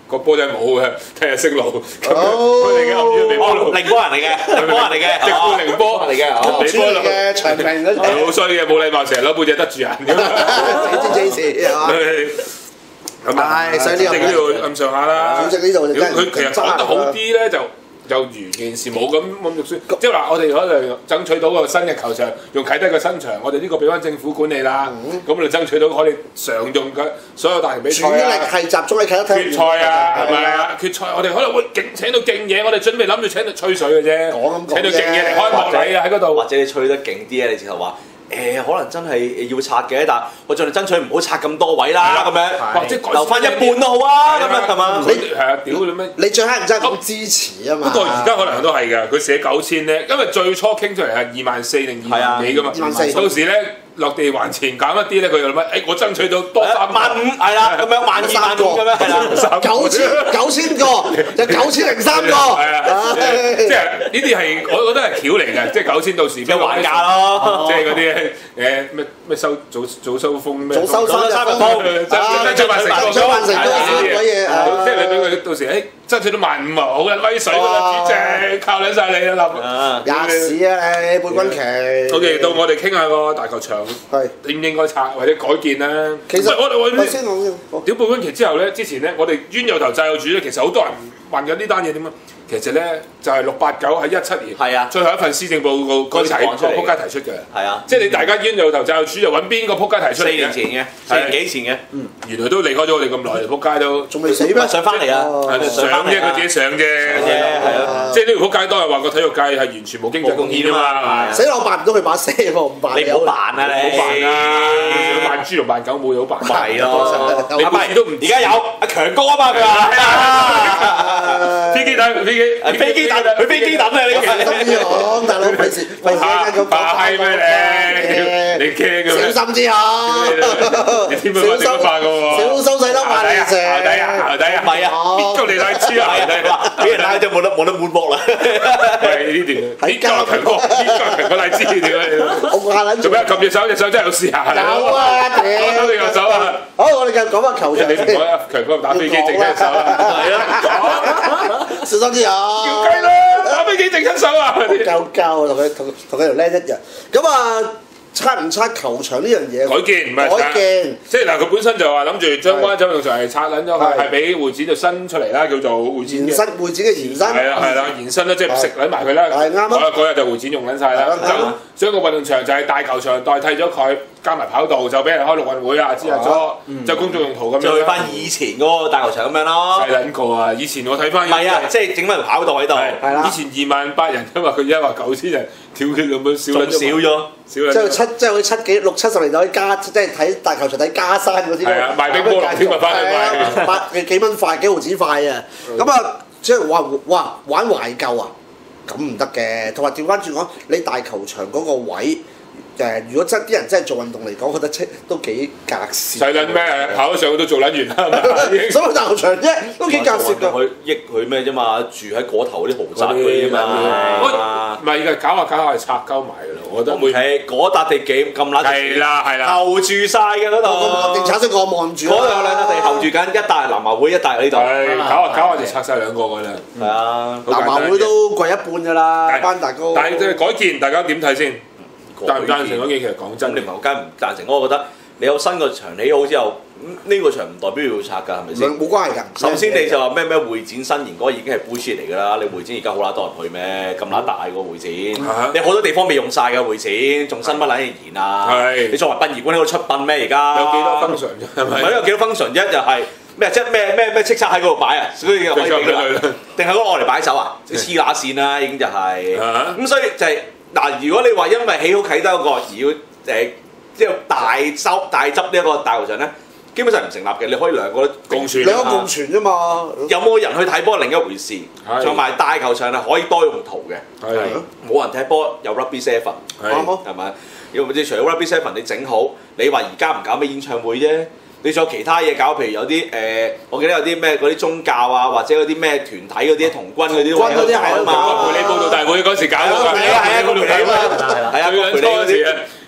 個波仔冇嘅，聽日識路。咁佢哋嘅暗語微波爐， 寧波人嚟嘅，寧波人嚟嘅， 直播寧波嚟嘅， 主力嘅長平嗰啲好衰嘅，冇禮貌，成日攞背脊得住人咁。 J C 係嘛？ 咁啊， 所以呢個呢度咁上下啦。 主席呢度佢其實講得好啲咧，就如件事冇咁肉酸。即係話我哋可能爭取到個新嘅球場，用啟德嘅新場，我哋呢個俾翻政府管理啦。咁我哋爭取到可以常用嘅所有大型比賽主力係集中喺啟德決賽啊，係咪啊？決賽我哋可能會請到勁嘢，我哋準備諗住請到吹水嘅啫。請到勁嘢嚟開幕禮啊喺嗰度。 或者你吹得勁啲咧，你直頭話。可能真係要拆嘅，但係我盡量爭取唔好拆咁多位啦，咁樣，或者留翻一半都好啊，咁樣係嘛？ 係啊，屌你咩？ 你最乞人憎咁支持啊嘛！ 不過而家可能都係㗎，佢寫9000咧，因為最初傾出嚟係24000定2萬幾㗎嘛，到時咧。落地還錢減一啲咧，佢又諗乜？我爭取到多35000， 係啦，咁樣12000個咁樣，係啦 ，9000個，就9003個， 係啊，即係呢啲係我覺得係橋嚟嘅，即係9000到時咩還價咯， 即係嗰啲咩收早收風咩？ 早收3日風， 張萬成嗰嘢， 即係你俾佢到時爭取到15000啊，好撚威水㗎啦，主席靠撚晒你啦， 吔屎啊你，貝君奇。 OK， 到我哋傾下個大球場，應唔應該拆或者改建咧？ 其實我先講屌貝君奇之後咧，之前咧我哋冤有頭債有主咧，其實好多人問緊呢單嘢點啊？其實咧就係689喺17年， 係啊， 最後一份施政報告嗰時撲街提出嘅， 係啊， 即係你大家冤有頭債有主，就揾邊個撲街提出嚟嘅？4 年前嘅，4年幾前嘅， 原來都離開咗我哋咁耐，撲街都仲未死咩？ 上翻嚟啊， 上啫，佢自己上啫， 係啊， 即係呢條撲街當日話個體育界係完全冇經濟貢獻啊嘛， 死我扮唔到佢把聲喎，唔扮你唔好扮啊你， 唔好扮啊，扮豬同扮狗冇嘢好扮， 係咯， 你每次都唔而家有阿強哥啊嘛，佢話飛機等飛機等。 佢飛機等啊！你心講，大佬費事怕閪咩你驚嘅咩？ 小心啲啊！ 你天不怕地不怕嘅喎。 小心使得萬零蛇。 牛底啊！牛底啊！ 唔係啊！ 邊個嚟拉豬啊？ 俾人拉就冇得滿鑊啦。 係呢段。邊個強哥？邊個強哥拉豬點啊？ 我下撚做咩？撳隻手，隻手真係有試下。 有啊！ 攞手定右手啊！ 好，我哋繼續講翻球場。 你唔好啊！強哥打飛機整親手啊！係啊！ 小心啲啊！ 叫雞啦！打飛機整親手啊！ 交啊，同佢條僆一樣。咁啊，拆唔拆球場呢樣嘢？ 改建唔係改建， 即係嗱，佢本身就話諗住將灣走動場係拆撚咗佢，係俾會展就新出嚟啦，叫做會展延伸會展嘅延伸。 係啦，延伸啦，即係食撚埋佢啦。 係啱啊！ 嗰日就會展用撚晒啦。咁將個運動場就係大球場代替咗佢，加埋跑道就俾人開陸運會啊，之後咗就公眾用途咁樣。 就去翻以前嗰個大球場咁樣咯。 細撚個啊！以前我睇翻。 唔係啊，即係整翻條跑道喺度。 係啦。 以前28000人，因為佢而家話9000人，跳血咁樣少撚少咗。 即係佢70年代可以加，即係睇大球場睇加山嗰啲。 係啊，賣冰波龍添啊，翻去賣。 幾蚊塊，幾毫子塊啊！咁啊，即係哇玩懷舊啊，咁唔得嘅。同埋調翻轉講，你大球場嗰個位。如果真啲人真係做運動嚟講，覺得都幾隔涉。 使撚咩？跑上去都做撚完啦， 所以大球場啫，都幾隔涉㗎。 佢益佢咩啫嘛？住喺嗰頭啲豪宅嗰啲嘛。 唔係㗎，搞下係拆鳩埋㗎啦。我覺得會係嗰笪地幾咁撚。 係啦， 候住晒嘅嗰度。 地產商我望住。 嗰度有兩笪地候住緊，一笪南華會，一笪呢度。 搞下就拆晒兩個㗎啦。 係啊， 南華會都貴一半㗎啦，班大哥。 但係即係改建，大家點睇先？贊唔贊成嗰件？其實講真， 你唔係梗係唔贊成。我覺得你有新個場起好之後，呢個場唔代表要拆㗎，係咪先？ 冇關係㗎。 首先你就話咩會展新延嗰個已經係 bullshit 嚟㗎啦！你會展而家好乸多人去咩？咁乸大個會展，你好多地方未用晒㗎會展，仲新乜撚嘢延啊？你作為殯儀館喺度出殯咩？而家有幾多 function 啫？係咪？ 唔係有幾多 function？一就係咩？即係咩叱咤喺嗰度擺啊！所以可以定係嗰個愛嚟擺酒啊？黐乸線啦，已經就係咁，所以就係。嗱，如果你話因為起好啟德嗰個而要即係大執呢一個大球場咧，基本上唔成立嘅。你可以兩個共存， 兩個共存啫嘛。 有冇人去睇波另一回事。同埋大球場係可以多用途嘅。冇人踢波有 Rugby 7，係咪？要唔知除咗 Rugby 7你整好，你話而家唔搞咩演唱會啫？你仲有其他嘢搞，譬如有啲我記得有啲咩嗰啲宗教啊，或者嗰啲咩團體嗰啲童軍嗰啲， 軍嗰啲係啊嘛， 陪你報道大會嗰時搞嗰個， 係啊，個陪你啊嘛，係啊， 最撚初嗰時啊，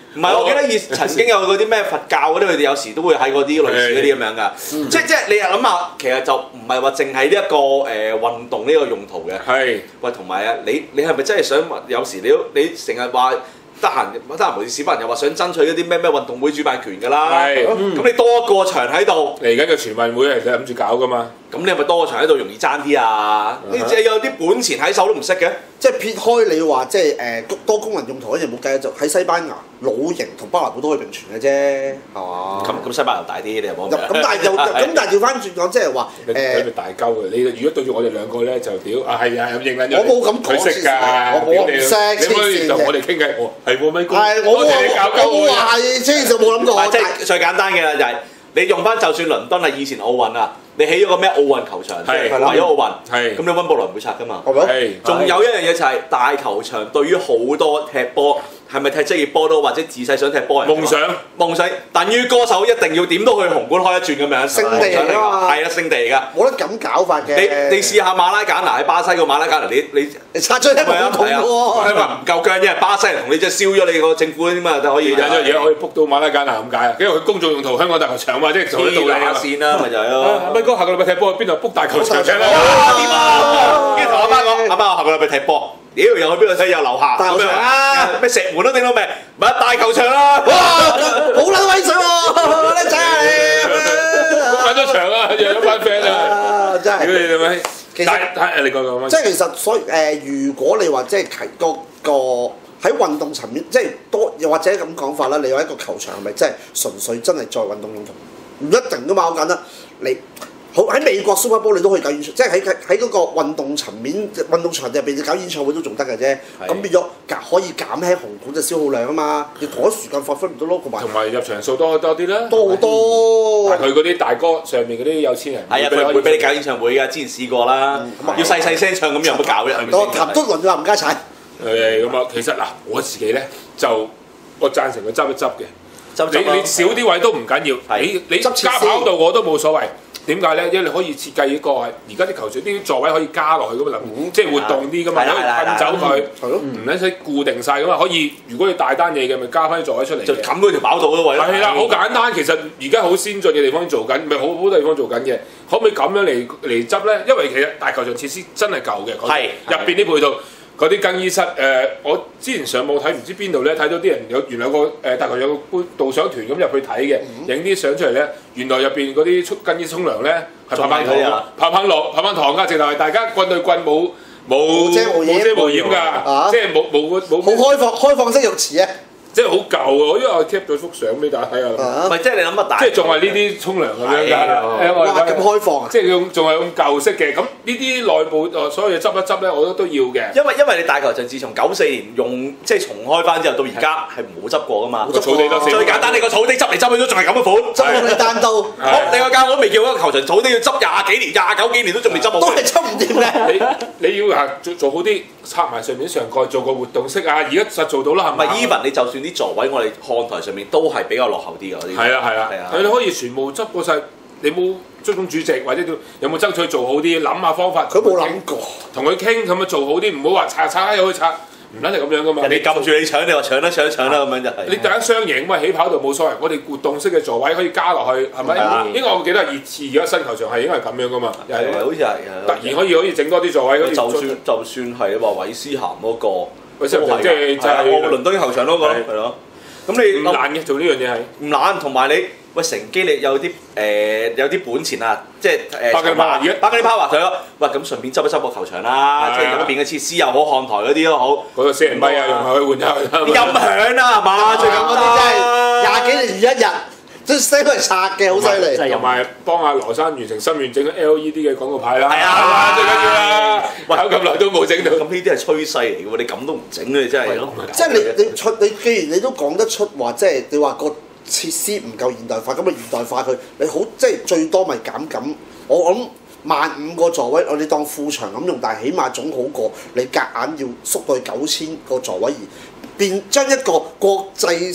唔係，我記得曾經有嗰啲咩佛教嗰啲，佢哋有時都會喺嗰啲類似嗰啲咁樣㗎。即你又諗下，其實就唔係話淨係呢一個運動呢個用途嘅。係。喂，同埋啊，你係咪真係想有時你成日話？得閒無事小朋友話想爭取嗰啲咩運動會主辦權㗎啦，咁你多個場喺度，嚟緊嘅全運會係諗住搞㗎嘛，咁你係咪多個場喺度容易爭啲啊？你淨係有啲本錢喺手都唔識嘅， 即係撇開你話即係多功能用途嗰啲冇計，就喺西班牙老營同巴拿布都可以並存嘅啫，係嘛？咁西班牙大啲，你又冇咁但係調翻轉講，即係話佢咪大鳩嘅？你如果對住我哋兩個咧就屌啊係咁認撚咗，我冇咁講，佢識㗎，我唔識，你可以同我哋傾偈，係冇咩？係我話係，之前就冇諗過。 即係最簡單嘅啦，就係你用翻就算倫敦係以前奧運啊，你起咗個咩奧運球場，為咗奧運，咁你溫布萊唔會拆㗎嘛？仲有一樣嘢就係大球場對於好多踢波。係咪踢職業波都或者自細想踢波人？夢想等於歌手一定要點都去紅館開一轉咁樣。聖地嚟㗎嘛，係啊，聖地嚟㗎。冇得咁搞法嘅。你試下馬拉簡拿喺巴西個馬拉簡拿，你拆咗一個唔同喎。香港唔夠姜，因為巴西人同你即係燒咗你個政府嗰啲嘛，就可以。有咗嘢可以 book 到馬拉簡拿咁解啊？因為佢公眾用途香港大球場嘛，即係做啲道理啊。線啦，咪就係咯。輝哥下個禮拜踢波去邊度 book 大球場啦？點啊？跟住同阿媽講，阿媽我下個禮拜踢波。屌又去邊度睇？又樓下大球場啊！咩石門都頂到未？咪大球場啦！哇，好撚威水喎！叻仔啊你！揾咗場啊，約咗班 friend 啊！真係。屌你哋咪，其實你講乜？即係其實所以如果你話即係個喺運動層面，即係多又或者咁講法啦，你話一個球場係咪真係純粹真係在運動用途？唔一定噶嘛，好簡單，你。好喺美國 Super Bowl 你都可以搞演唱，即係喺嗰個運動層面、運動場地入邊搞演唱會都仲得嘅啫。咁變咗可以減輕紅館嘅消耗量啊嘛。你同一時間發揮唔到咯，同埋入場數多啲啦，多好多。但係佢嗰啲大哥上面嗰啲有錢人，係啊，佢唔會俾你搞演唱會㗎。之前試過啦，要細聲唱咁有冇搞啫？我譚篤麟就話唔加踩。咁啊，其實嗱，我自己咧就我贊成佢執一執嘅。你少啲位都唔緊要，你加跑道我都冇所謂。點解咧？因為你可以設計一個係而家啲球場啲座位可以加落去噶嘛，即係活動啲噶嘛，可以噴走佢，唔使固定晒噶嘛。可以如果你大單嘢嘅，咪加翻啲座位出嚟，就冚嗰條跑道嗰位。係啦，好簡單。其實而家好先進嘅地方做緊，咪好多地方做緊嘅。可唔可以咁樣嚟執咧？因為其實大球場設施真係舊嘅，入邊啲配套。嗰啲更衣室我之前上網睇唔知邊度咧，睇到啲人原來有個大概有個導賞團咁入去睇嘅，影啲相出嚟咧，原來入邊嗰啲更衣沖涼咧係拍棒糖㗎，直頭係大家棍對棍冇遮冇掩㗎，即係冇開放式浴池啊！即係好舊啊！因為我 keep 咗幅相俾大家睇下。唔係即係你諗下大，即係仲係呢啲沖涼咁樣㗎。哇！咁開放啊！即係仲係咁舊式嘅。咁呢啲內部所有嘢執一執咧，我覺得都要嘅。因為你大球場自從94年用即係重開翻之後，到而家係冇執過㗎嘛。草地都最簡單，你個草地執嚟執去都仲係咁嘅款。執你單刀。你個間我都未叫嗰個球場草地要執20幾年、29幾年都仲未執好。都係執唔掂嘅。你要做好啲，拆埋上面上蓋做個活動式啊！而家實做到啦，係咪 ？Even 你就算啲座位，我哋看台上面都係比較落後啲㗎嗰啲。係啊，你可以全部執過晒。你冇追蹤主席或者有冇爭取做好啲？諗下方法。佢冇諗過。同佢傾咁樣做好啲，唔好話拆又去拆，唔撚係咁樣㗎嘛。人哋撳住你搶，你話搶啦咁樣就係。你第一雙贏咁起跑道冇所謂，我哋活動式嘅座位可以加落去，係咪？應該我記得熱刺而家新球場係應該係咁樣㗎嘛。係好似係。突然可以整多啲座位。就算係話韋斯咸嗰個，即係倫敦球場嗰個係咯。咁你唔難嘅做呢樣嘢係唔難，同埋你喂乘機你有啲本錢啊，即係巴基尼拋話佢咯，喂咁順便執一執個球場啦，即係入邊嘅設施又好，看台嗰啲都好，嗰個4人咪啊，用下去換下佢。音響啦係嘛，最近嗰啲真係20幾年如一日。即係聲都係拆嘅，好犀利。同埋幫阿羅生完成心願整咗 LED 嘅廣告牌啦。係啊，最緊要啦。搞咁耐都冇整到。咁呢啲係趨勢嚟嘅喎，你咁都唔整你真係。即係你既然你都講得出話，即係你話個設施唔夠現代化，咁咪現代化佢。你好，即係最多咪減咁。我諗15,000個座位，我哋當副場咁用，但係起碼總好過你夾硬要縮到去9000個座位而將一個國際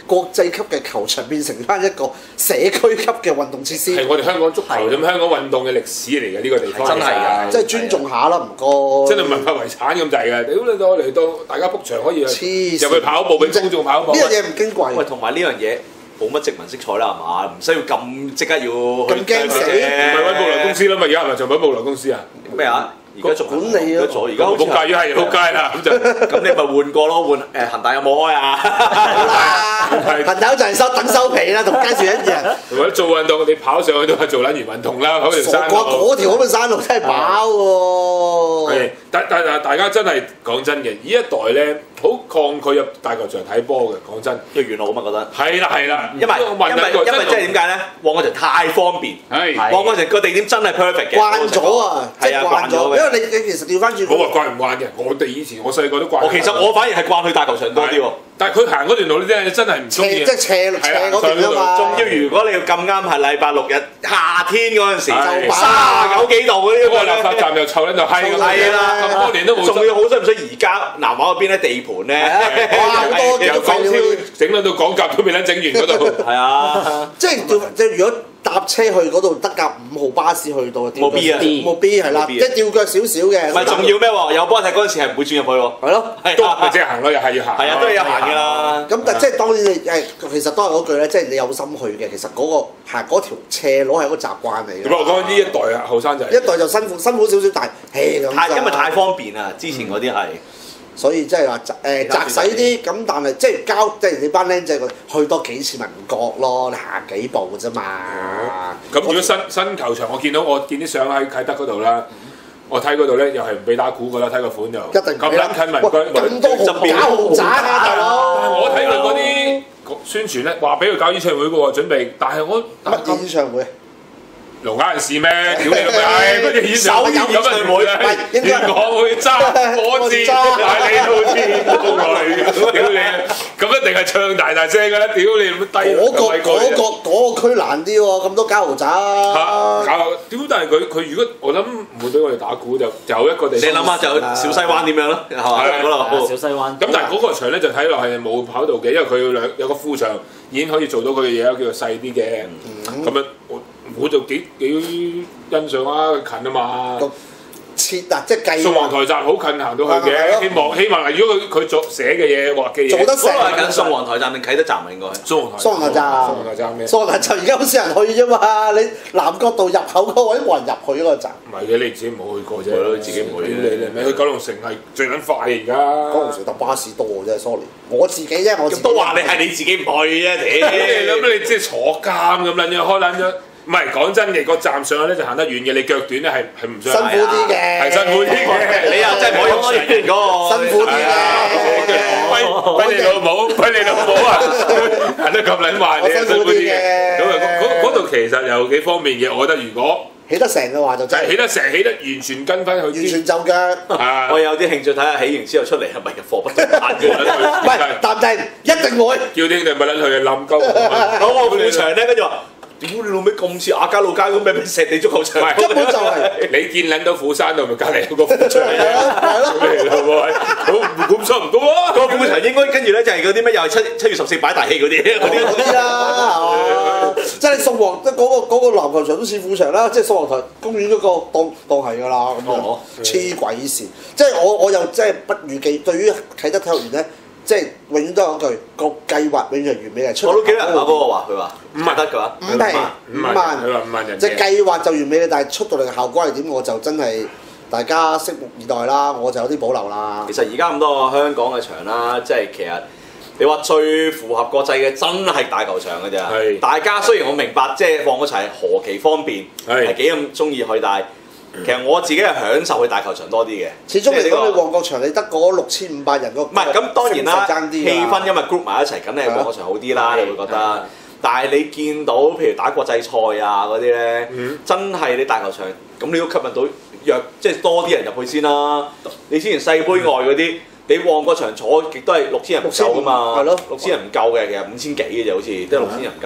國際級嘅球場變成翻一個社區級嘅運動設施。 係我哋香港足球咁，香港運動嘅歷史嚟嘅呢個地方， 真係㗎， 即係尊重下啦，唔該。 真係文化遺產咁滯嘅，屌你到嚟到大家 book 場可以入去跑步俾公眾跑步。 呢樣嘢唔矜貴。 喂，同埋呢樣嘢冇乜殖民色彩啦，係嘛？唔需要咁即刻要咁驚死， 唔係揾布萊公司啦嘛？而家係咪仲揾布萊公司啊？ 咩啊？而家仲管理啊！ 而家好似仆街，係仆街啦，咁就咁你咪換過咯，換恒大有冇開啊？ 好啦，朋友就係等收皮啦，同街市一樣。 或者做運動，你跑上去都係做撚完運動啦，跑條山路。 嗰條咁嘅山路真係飽喎。 係，但大家真係講真嘅，呢一代咧好抗拒入大球場睇波嘅，講真。 因為遠路啊嘛，覺得。 係啦， 因為即係點解咧？旺角場太方便，旺角場個地點真係 perfect 嘅。 慣咗啊，即係慣咗。因為你其實調翻轉。 冇話慣唔慣嘅，我哋以前我細個都慣。 其實我反而係慣去大球場多啲喎。 但係佢行嗰段路咧，真係唔中意。 即係斜嗰段啊嘛。 仲要如果你要咁啱係禮拜六日夏天嗰陣時， 就 39幾度嗰啲。 嗰個垃圾站又臭撚到閪咁。 係啦， 咁多年都冇。 仲要好衰唔衰？而家南華嗰邊咧地盤咧， 好多由港超整到港甲都未撚整完嗰度。 係啊， 即係如果搭車去嗰度得架5號巴士去到， 冇 B 啊， 冇 B 係啦，即係吊腳少少嘅。 唔係仲要咩喎？有波踢嗰陣時係唔會轉入去喎。 係咯， 都咪即係行咯，又係要行。 係啊，都係要行㗎啦。 咁但即係當然你其實都係嗰句咧，即係你有心去嘅，其實嗰個行嗰條斜路係一個習慣嚟嘅。 我講呢一代啊，後生仔。 一代就辛苦少少，但係因為太方便啦，之前嗰啲係。 所以即係話窄使啲咁，但係即係即係你班僆仔去多幾次咪唔覺咯，你行幾步嘅啫嘛。 咁如果新球場，我見啲相喺啟德嗰度啦，我睇嗰度咧又係唔俾打鼓㗎啦，睇個款就一定咁撚近民居， 咁多豪宅啊大佬！ 我睇佢嗰啲宣傳咧，話俾佢搞演唱會嘅喎，準備，但係我乜演唱會？ 龍眼人士咩？屌你老味！嗰啲演唱會咁啊唔會，我會揸火箭，帶你到天空去。屌你！咁一定係唱大聲㗎啦！屌你咁低嗰個區難啲喎，咁多假豪宅。 點？但係佢如果我諗唔會俾我哋打鼓，就有一個地方。 你諗下就小西灣點樣咯？係嘛？ 小西灣。 咁但係嗰個場咧就睇落係冇跑道嘅，因為佢有個副場已經可以做到佢嘅嘢，叫做細啲嘅。咁樣我就幾欣賞啊，近啊嘛。 設啊，即係計。 宋皇台站好近行到去嘅，希望如果佢寫嘅嘢畫嘅嘢。 做得成。 嗰個係近宋皇台站定啟德站啊？應該係。 宋皇台站咩？宋皇台站而家好少人去啫嘛，你南角道入口嗰位冇人入去嗰個站。 唔係嘅，你自己冇去過啫。 係咯，自己唔去。 你去九龍城係最撚快而家。 九龍城搭巴士多啫 ，sorry。我自己啫，我自己。 都話你係你自己唔去啫， 你即係坐監咁撚樣開撚咗。唔係講真嘅，個站上去咧就行得遠嘅，你腳短咧係唔想辛苦啲嘅， 係辛苦啲嘅。 你又真係唔可以用常人嗰個辛苦啲嘅。 歸你老母，歸你老母啊！行得咁撚壞，你係辛苦啲嘅。咁啊，嗰度其實有幾方面嘅，我覺得如果起得成嘅話就真係起得完全跟翻佢， 完全就腳。 我有啲興趣睇下起完之後出嚟係咪貨不對版嘅？ 唔係，但係一定會叫啲人咪撚去冧鳩。 嗰個副場咧，跟住話。屌你老味咁似亞皆老街咁咩石地足球場？ 根本就係你見撚到虎山度咪隔離有個副場係咯， 咁差唔多啊！ 個副場應該跟住咧就係嗰啲咩又係7月14擺大戲嗰啲啦，係嘛？即係宋皇嗰個籃球場都似副場啦，即係宋皇台公園嗰個當係㗎啦咁樣，黐鬼線！即係我又即係不預計對於啟德體育園咧。即係永遠都係嗰句個計劃永遠係完美係出。 我都記得嗰個話，佢話5得㗎話 5萬， 佢話5萬人。 即係計劃就完美嘅，但係出到嚟嘅效果係點？我就真係大家拭目以待啦。我就有啲保留啦。 其實而家咁多個香港嘅場啦，即係其實你話最符合國際嘅真係大球場㗎咋。係。大家雖然我明白，即係放嗰齊何其方便，係幾咁中意去，但係。其實我自己係享受去大球場多啲嘅。 始終嚟講，你旺角場你得嗰6500人嗰， 唔係咁當然啦，氣氛因為 group 埋一齊，梗係旺角場好啲啦，你會覺得。但係你見到譬如打國際賽啊嗰啲咧，真係你大球場，咁你都吸引到即係多啲人入去先啦。你之前世盃外嗰啲，你旺角場坐極都係6000人唔夠㗎嘛。係咯，6000人唔夠嘅，其實5000幾嘅啫，好似都係6000人唔夠。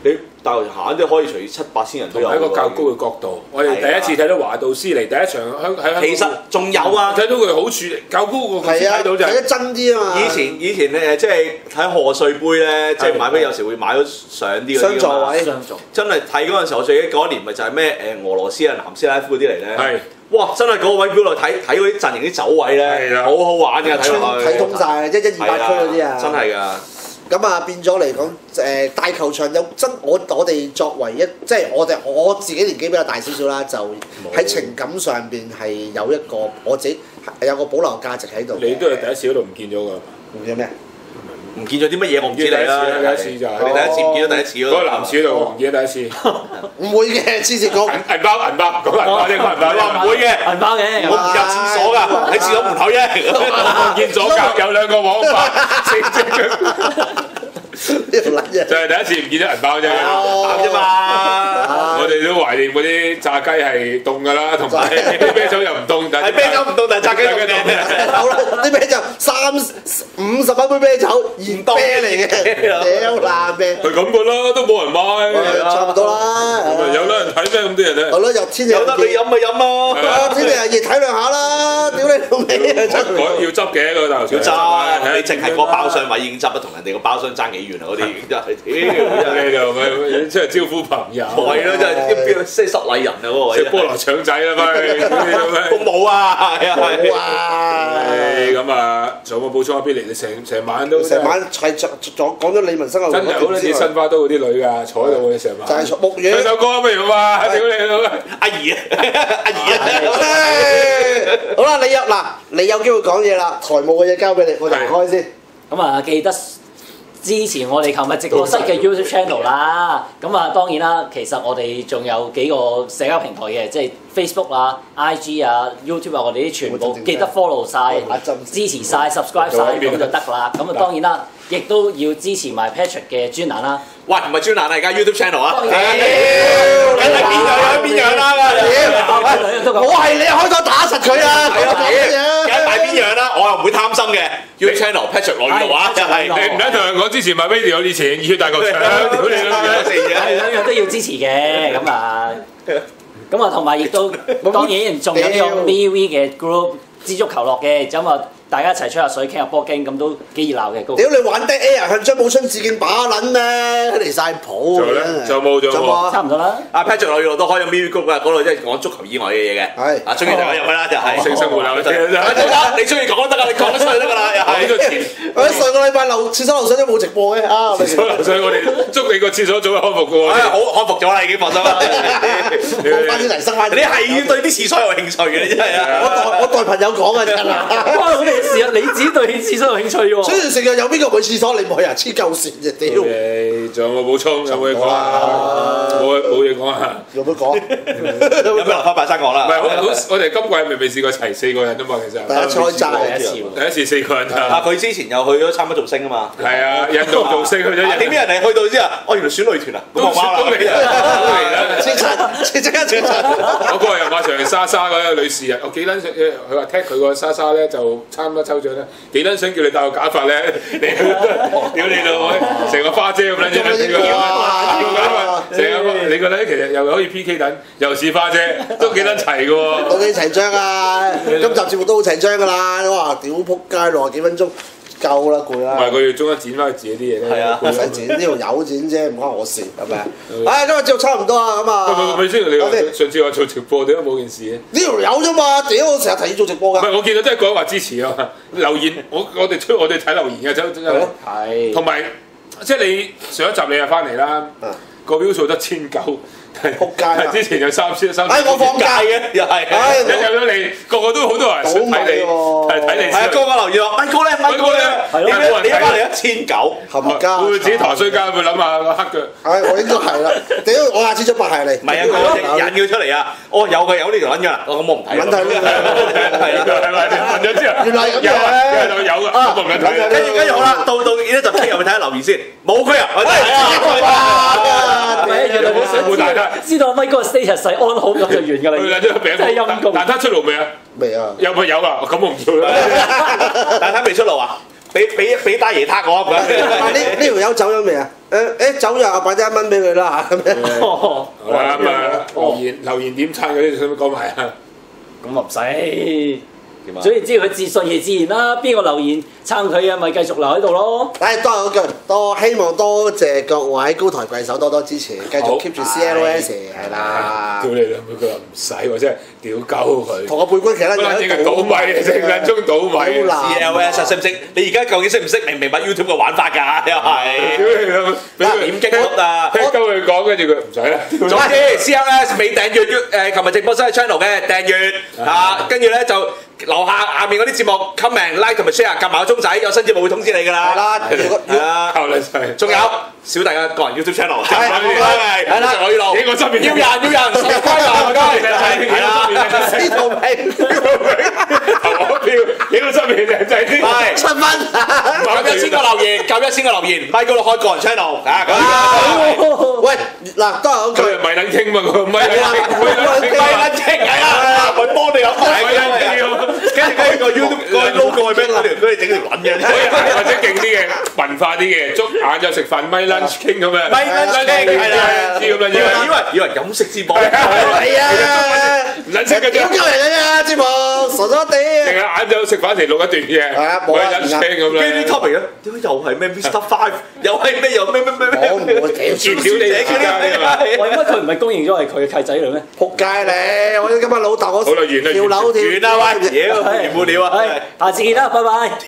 你大球場都可以隨700-8千人都有。 喺一個較高嘅角度，我哋第一次睇到華道斯尼第一場喺其實仲有啊， 睇到佢好處較高個角度睇到就睇得真啲啊嘛。 以前咧即係睇賀歲杯咧，即係買杯有時會買咗上啲嗰啲雙座位， 真係睇嗰陣時，我最記得嗰一年咪就係咩俄羅斯啊、南斯拉夫嗰啲嚟咧。係。哇！真係嗰個位表度睇嗰啲陣營啲走位咧，好好玩㗎， 睇通晒，128區嗰啲啊， 真係㗎。 咁啊變咗嚟講，大球場有真我哋作為即係我自己年紀比較大少少啦，就喺情感上邊係有一個我自己有個保留價值喺度。 你都係第一次嗰度唔見咗㗎？ 唔見咩？ 唔見咗啲乜嘢？我唔知你啦。 第一次就係你第一次唔見咗第一次嗰個男廁嗰度唔記得第一次。 唔會嘅，之前講銀包講銀包啫，講銀包唔會嘅， 銀包嘅， 我唔入廁所㗎，喺廁所門口啫。 我見左腳有2個黃牌，就係第一次唔見咗銀包啫， 啱啫嘛。 我哋都懷念嗰啲炸雞係凍㗎啦，同埋啲啤酒又唔凍，但係啤酒唔凍，但係炸雞凍。 好啦，啲啤酒50蚊杯啤酒，現啤嚟嘅，屌爛啤。 係咁㗎啦，都冇人買， 差唔多啦。 有得人睇咩咁啲人咧？ 係咯，又天氣有得你飲咪飲咯。 天氣又熱，體諒下啦。屌你老味， 要執嘅個大頭要執，你淨係個包廂位已經執得同人哋個包廂爭幾遠啊！嗰啲真係， 你就即係招呼朋友。 係咯，真係即係失禮人啊！嗰個位。 食菠蘿腸仔啦，咪都冇啊！係啊， 冇啊！ 咁啊，仲有冇補充啊？Billy，你成晚都成晚係講咗李文生嘅真係好似新花都嗰啲女㗎，坐喺度嘅成晚。 就係木魚。 唱首歌不如嘛？屌你老味！ 阿姨啊！ 好啦，你有機會講嘢啦，台務嘅嘢交俾你，我哋開先。 咁啊，記得支持我哋琴日直播室嘅 YouTube channel 啦。咁啊，當然啦，其實我哋仲有幾個社交平台嘅，即係 Facebook 啊、IG 啊、YouTube 啊，我哋啲全部記得 follow 晒、支持晒、subscribe 晒咁就得㗎啦。咁啊，當然啦，亦都要支持埋 Patrick 嘅專欄啦。 喂，唔係專欄啊，而家 YouTube channel 啊！ 當然，梗係邊樣啦！ 我係你開咗打實佢啊！ 梗係大邊樣啦，我又唔會貪心嘅。YouTube channel Patrick 羅宇啊，就係你唔使同人講之前買 video 有啲錢，熱血大球場，屌你老味！ 係兩樣都要支持嘅，咁啊，同埋亦都當然仲有呢個 MeWe 嘅 group 知足球樂嘅，咁啊。大家一齊吹下水，傾下波經，咁都幾熱鬧嘅。 屌你玩 Dead Air 向張寶春致敬把撚咩？離曬譜嘅。仲冇， 差唔多啦。 阿 Patrick 羅宇都開咗 MeWe group 啊，嗰度即係講足球以外嘅嘢嘅。 係。 啊，中意就入去啦，就係。 性生活啊， 你中意講得㗎，你講得出去得㗎啦，又係。 我上個禮拜廁所樓上都冇直播嘅啊！ 廁所樓上我哋祝你個廁所早日康復嘅喎。 好康復咗啦，已經放心啦。 放翻啲嚟生翻。 你係要對啲廁所有興趣嘅，你真係啊！ 我代朋友講嘅啫啦。 關我哋事啊！你自己對廁所有興趣喎。 所以成日有邊個去廁所你唔去啊？黐鳩線啫！屌。 仲有冇補充？有冇嘢講啊？冇嘢講啊？ 有冇講？ 有咩留翻拜山講啦？ 唔係我哋今季未試過齊4個人啊嘛，其實。 第一次開齋第一次4個人啊！ 佢之前又去咗參加造星啊嘛。 係啊，印度造星去咗。 點知人哋去到之後，原來選女團啊！咁我話啦， 即刻清陳。 我嗰日又馬上莎莎嗰個女士啊，我幾撚想佢話踢佢個莎莎咧就參加抽獎咧，幾撚想叫你戴個假髮咧，屌你老味，成個花姐咁撚樣，成個你覺得其實又可以 PK 等，又似花姐，都幾撚齊嘅喎。 到你齊張啊！今集節目都好齊張㗎啦！哇！屌撲街60幾分鐘。夠啦，攰啦！ 唔係佢要中間剪翻佢自己啲嘢咧， 係啊， 唔使剪呢條友剪啫，唔關我事，係咪？今日節目差唔多啦，咁啊。 咪先，你上次話做直播點解冇件事嘅？ 呢條友啫嘛，屌！我成日提議做直播㗎。 唔係我見到真係講話支持啊！留言我哋睇留言嘅真係。 係。 同埋即係你上一集你又翻嚟啦，個標數得1900。 仆街之前有3,000。 我放假嘅，又係。 有咗你，個個都好多人想睇你，睇你。 係啊，個個留言話：，哥咧，你一翻嚟1900， 冚家。 會自己抬衰家，會諗下個黑腳。 我應該係啦。屌，我下次出白鞋嚟。 唔係啊，佢引佢出嚟啊！有呢條撚㗎，咁我唔睇。 撚睇咩？ 係咪？問咗之後， 原來咁樣有啊，我唔撚睇。 跟住好啦，到呢集傾入去睇下留言先，冇佢啊！ 原來冇大家知道威哥 status 細安好咁就完㗎啦，真係陰公。 蛋撻出爐未啊？ 未啊？ 有啊？咁我唔要啦。 蛋撻未出爐啊？ 俾大爺撻我咁樣。 呢條友走咗未啊？走咗，我擺啲1蚊俾佢啦嚇咁樣。 好啦咁啊，留言點撐嗰啲使唔使講埋啊？ 咁啊唔使。所以知佢自信而自然啦，邊個留言撐佢啊，咪繼續留喺度咯。 誒，多嗰句，希望多謝各位高抬貴手多多支持，繼續 keep 住 CLS 係啦。 屌你兩句佢話唔使喎，真係屌鳩佢。 同個背軍其他嘢都倒米，成分鐘倒米。 CLS 識唔識？你而家究竟識唔識明唔明白 YouTube 嘅玩法㗎？又係點擊率啊！ 聽鳩佢講，跟住佢唔使啦。 總之 CLS 未訂閱琴日直播室嘅 channel 嘅訂閱啊，跟住咧就。樓下面嗰啲節目 comment like 同埋 share 撳埋個鐘仔，有新節目會通知你㗎啦。係啦， 靠你細。 仲有小弟嘅個人 YouTube channel， 係啦， 可以錄。 幾個側面要人subscribe啊！係啦， 呢套片投我票，幾個側面靚仔啲。 係 7蚊， 夠1000個留言，夠1000個留言，咪嗰度開個人 channel 啊！ 喂，嗱，都係嗰句， 咪撚傾嘛，佢咪撚傾係啊！佢幫你有買跟住個 YouTube 個 logo 係咩？嗰條整條撚嘅， 或者勁啲嘅文化啲嘅，捉晏晝食飯咪 lunch 傾咁樣， 咪 lunch 傾係啦， 知咁樣以為飲食節目係啊， 唔撚識嘅啫， 點鳩嚟嘅啫節目，傻傻地。 成日晏晝食飯時錄一段嘢，咪 lunch 傾咁樣。 跟住啲 topic 咧，點解又係咩 Mr. Five， 又係咩又咩？ 我唔會屌屌你而家呢嘛？ 喂，乜佢唔係公認咗係佢嘅契仔嚟咩？ 仆街你！我今日老豆我好啦，完啦， 跳樓跳完啦喂，屌，完冇料啊！ 下次見啦，拜拜。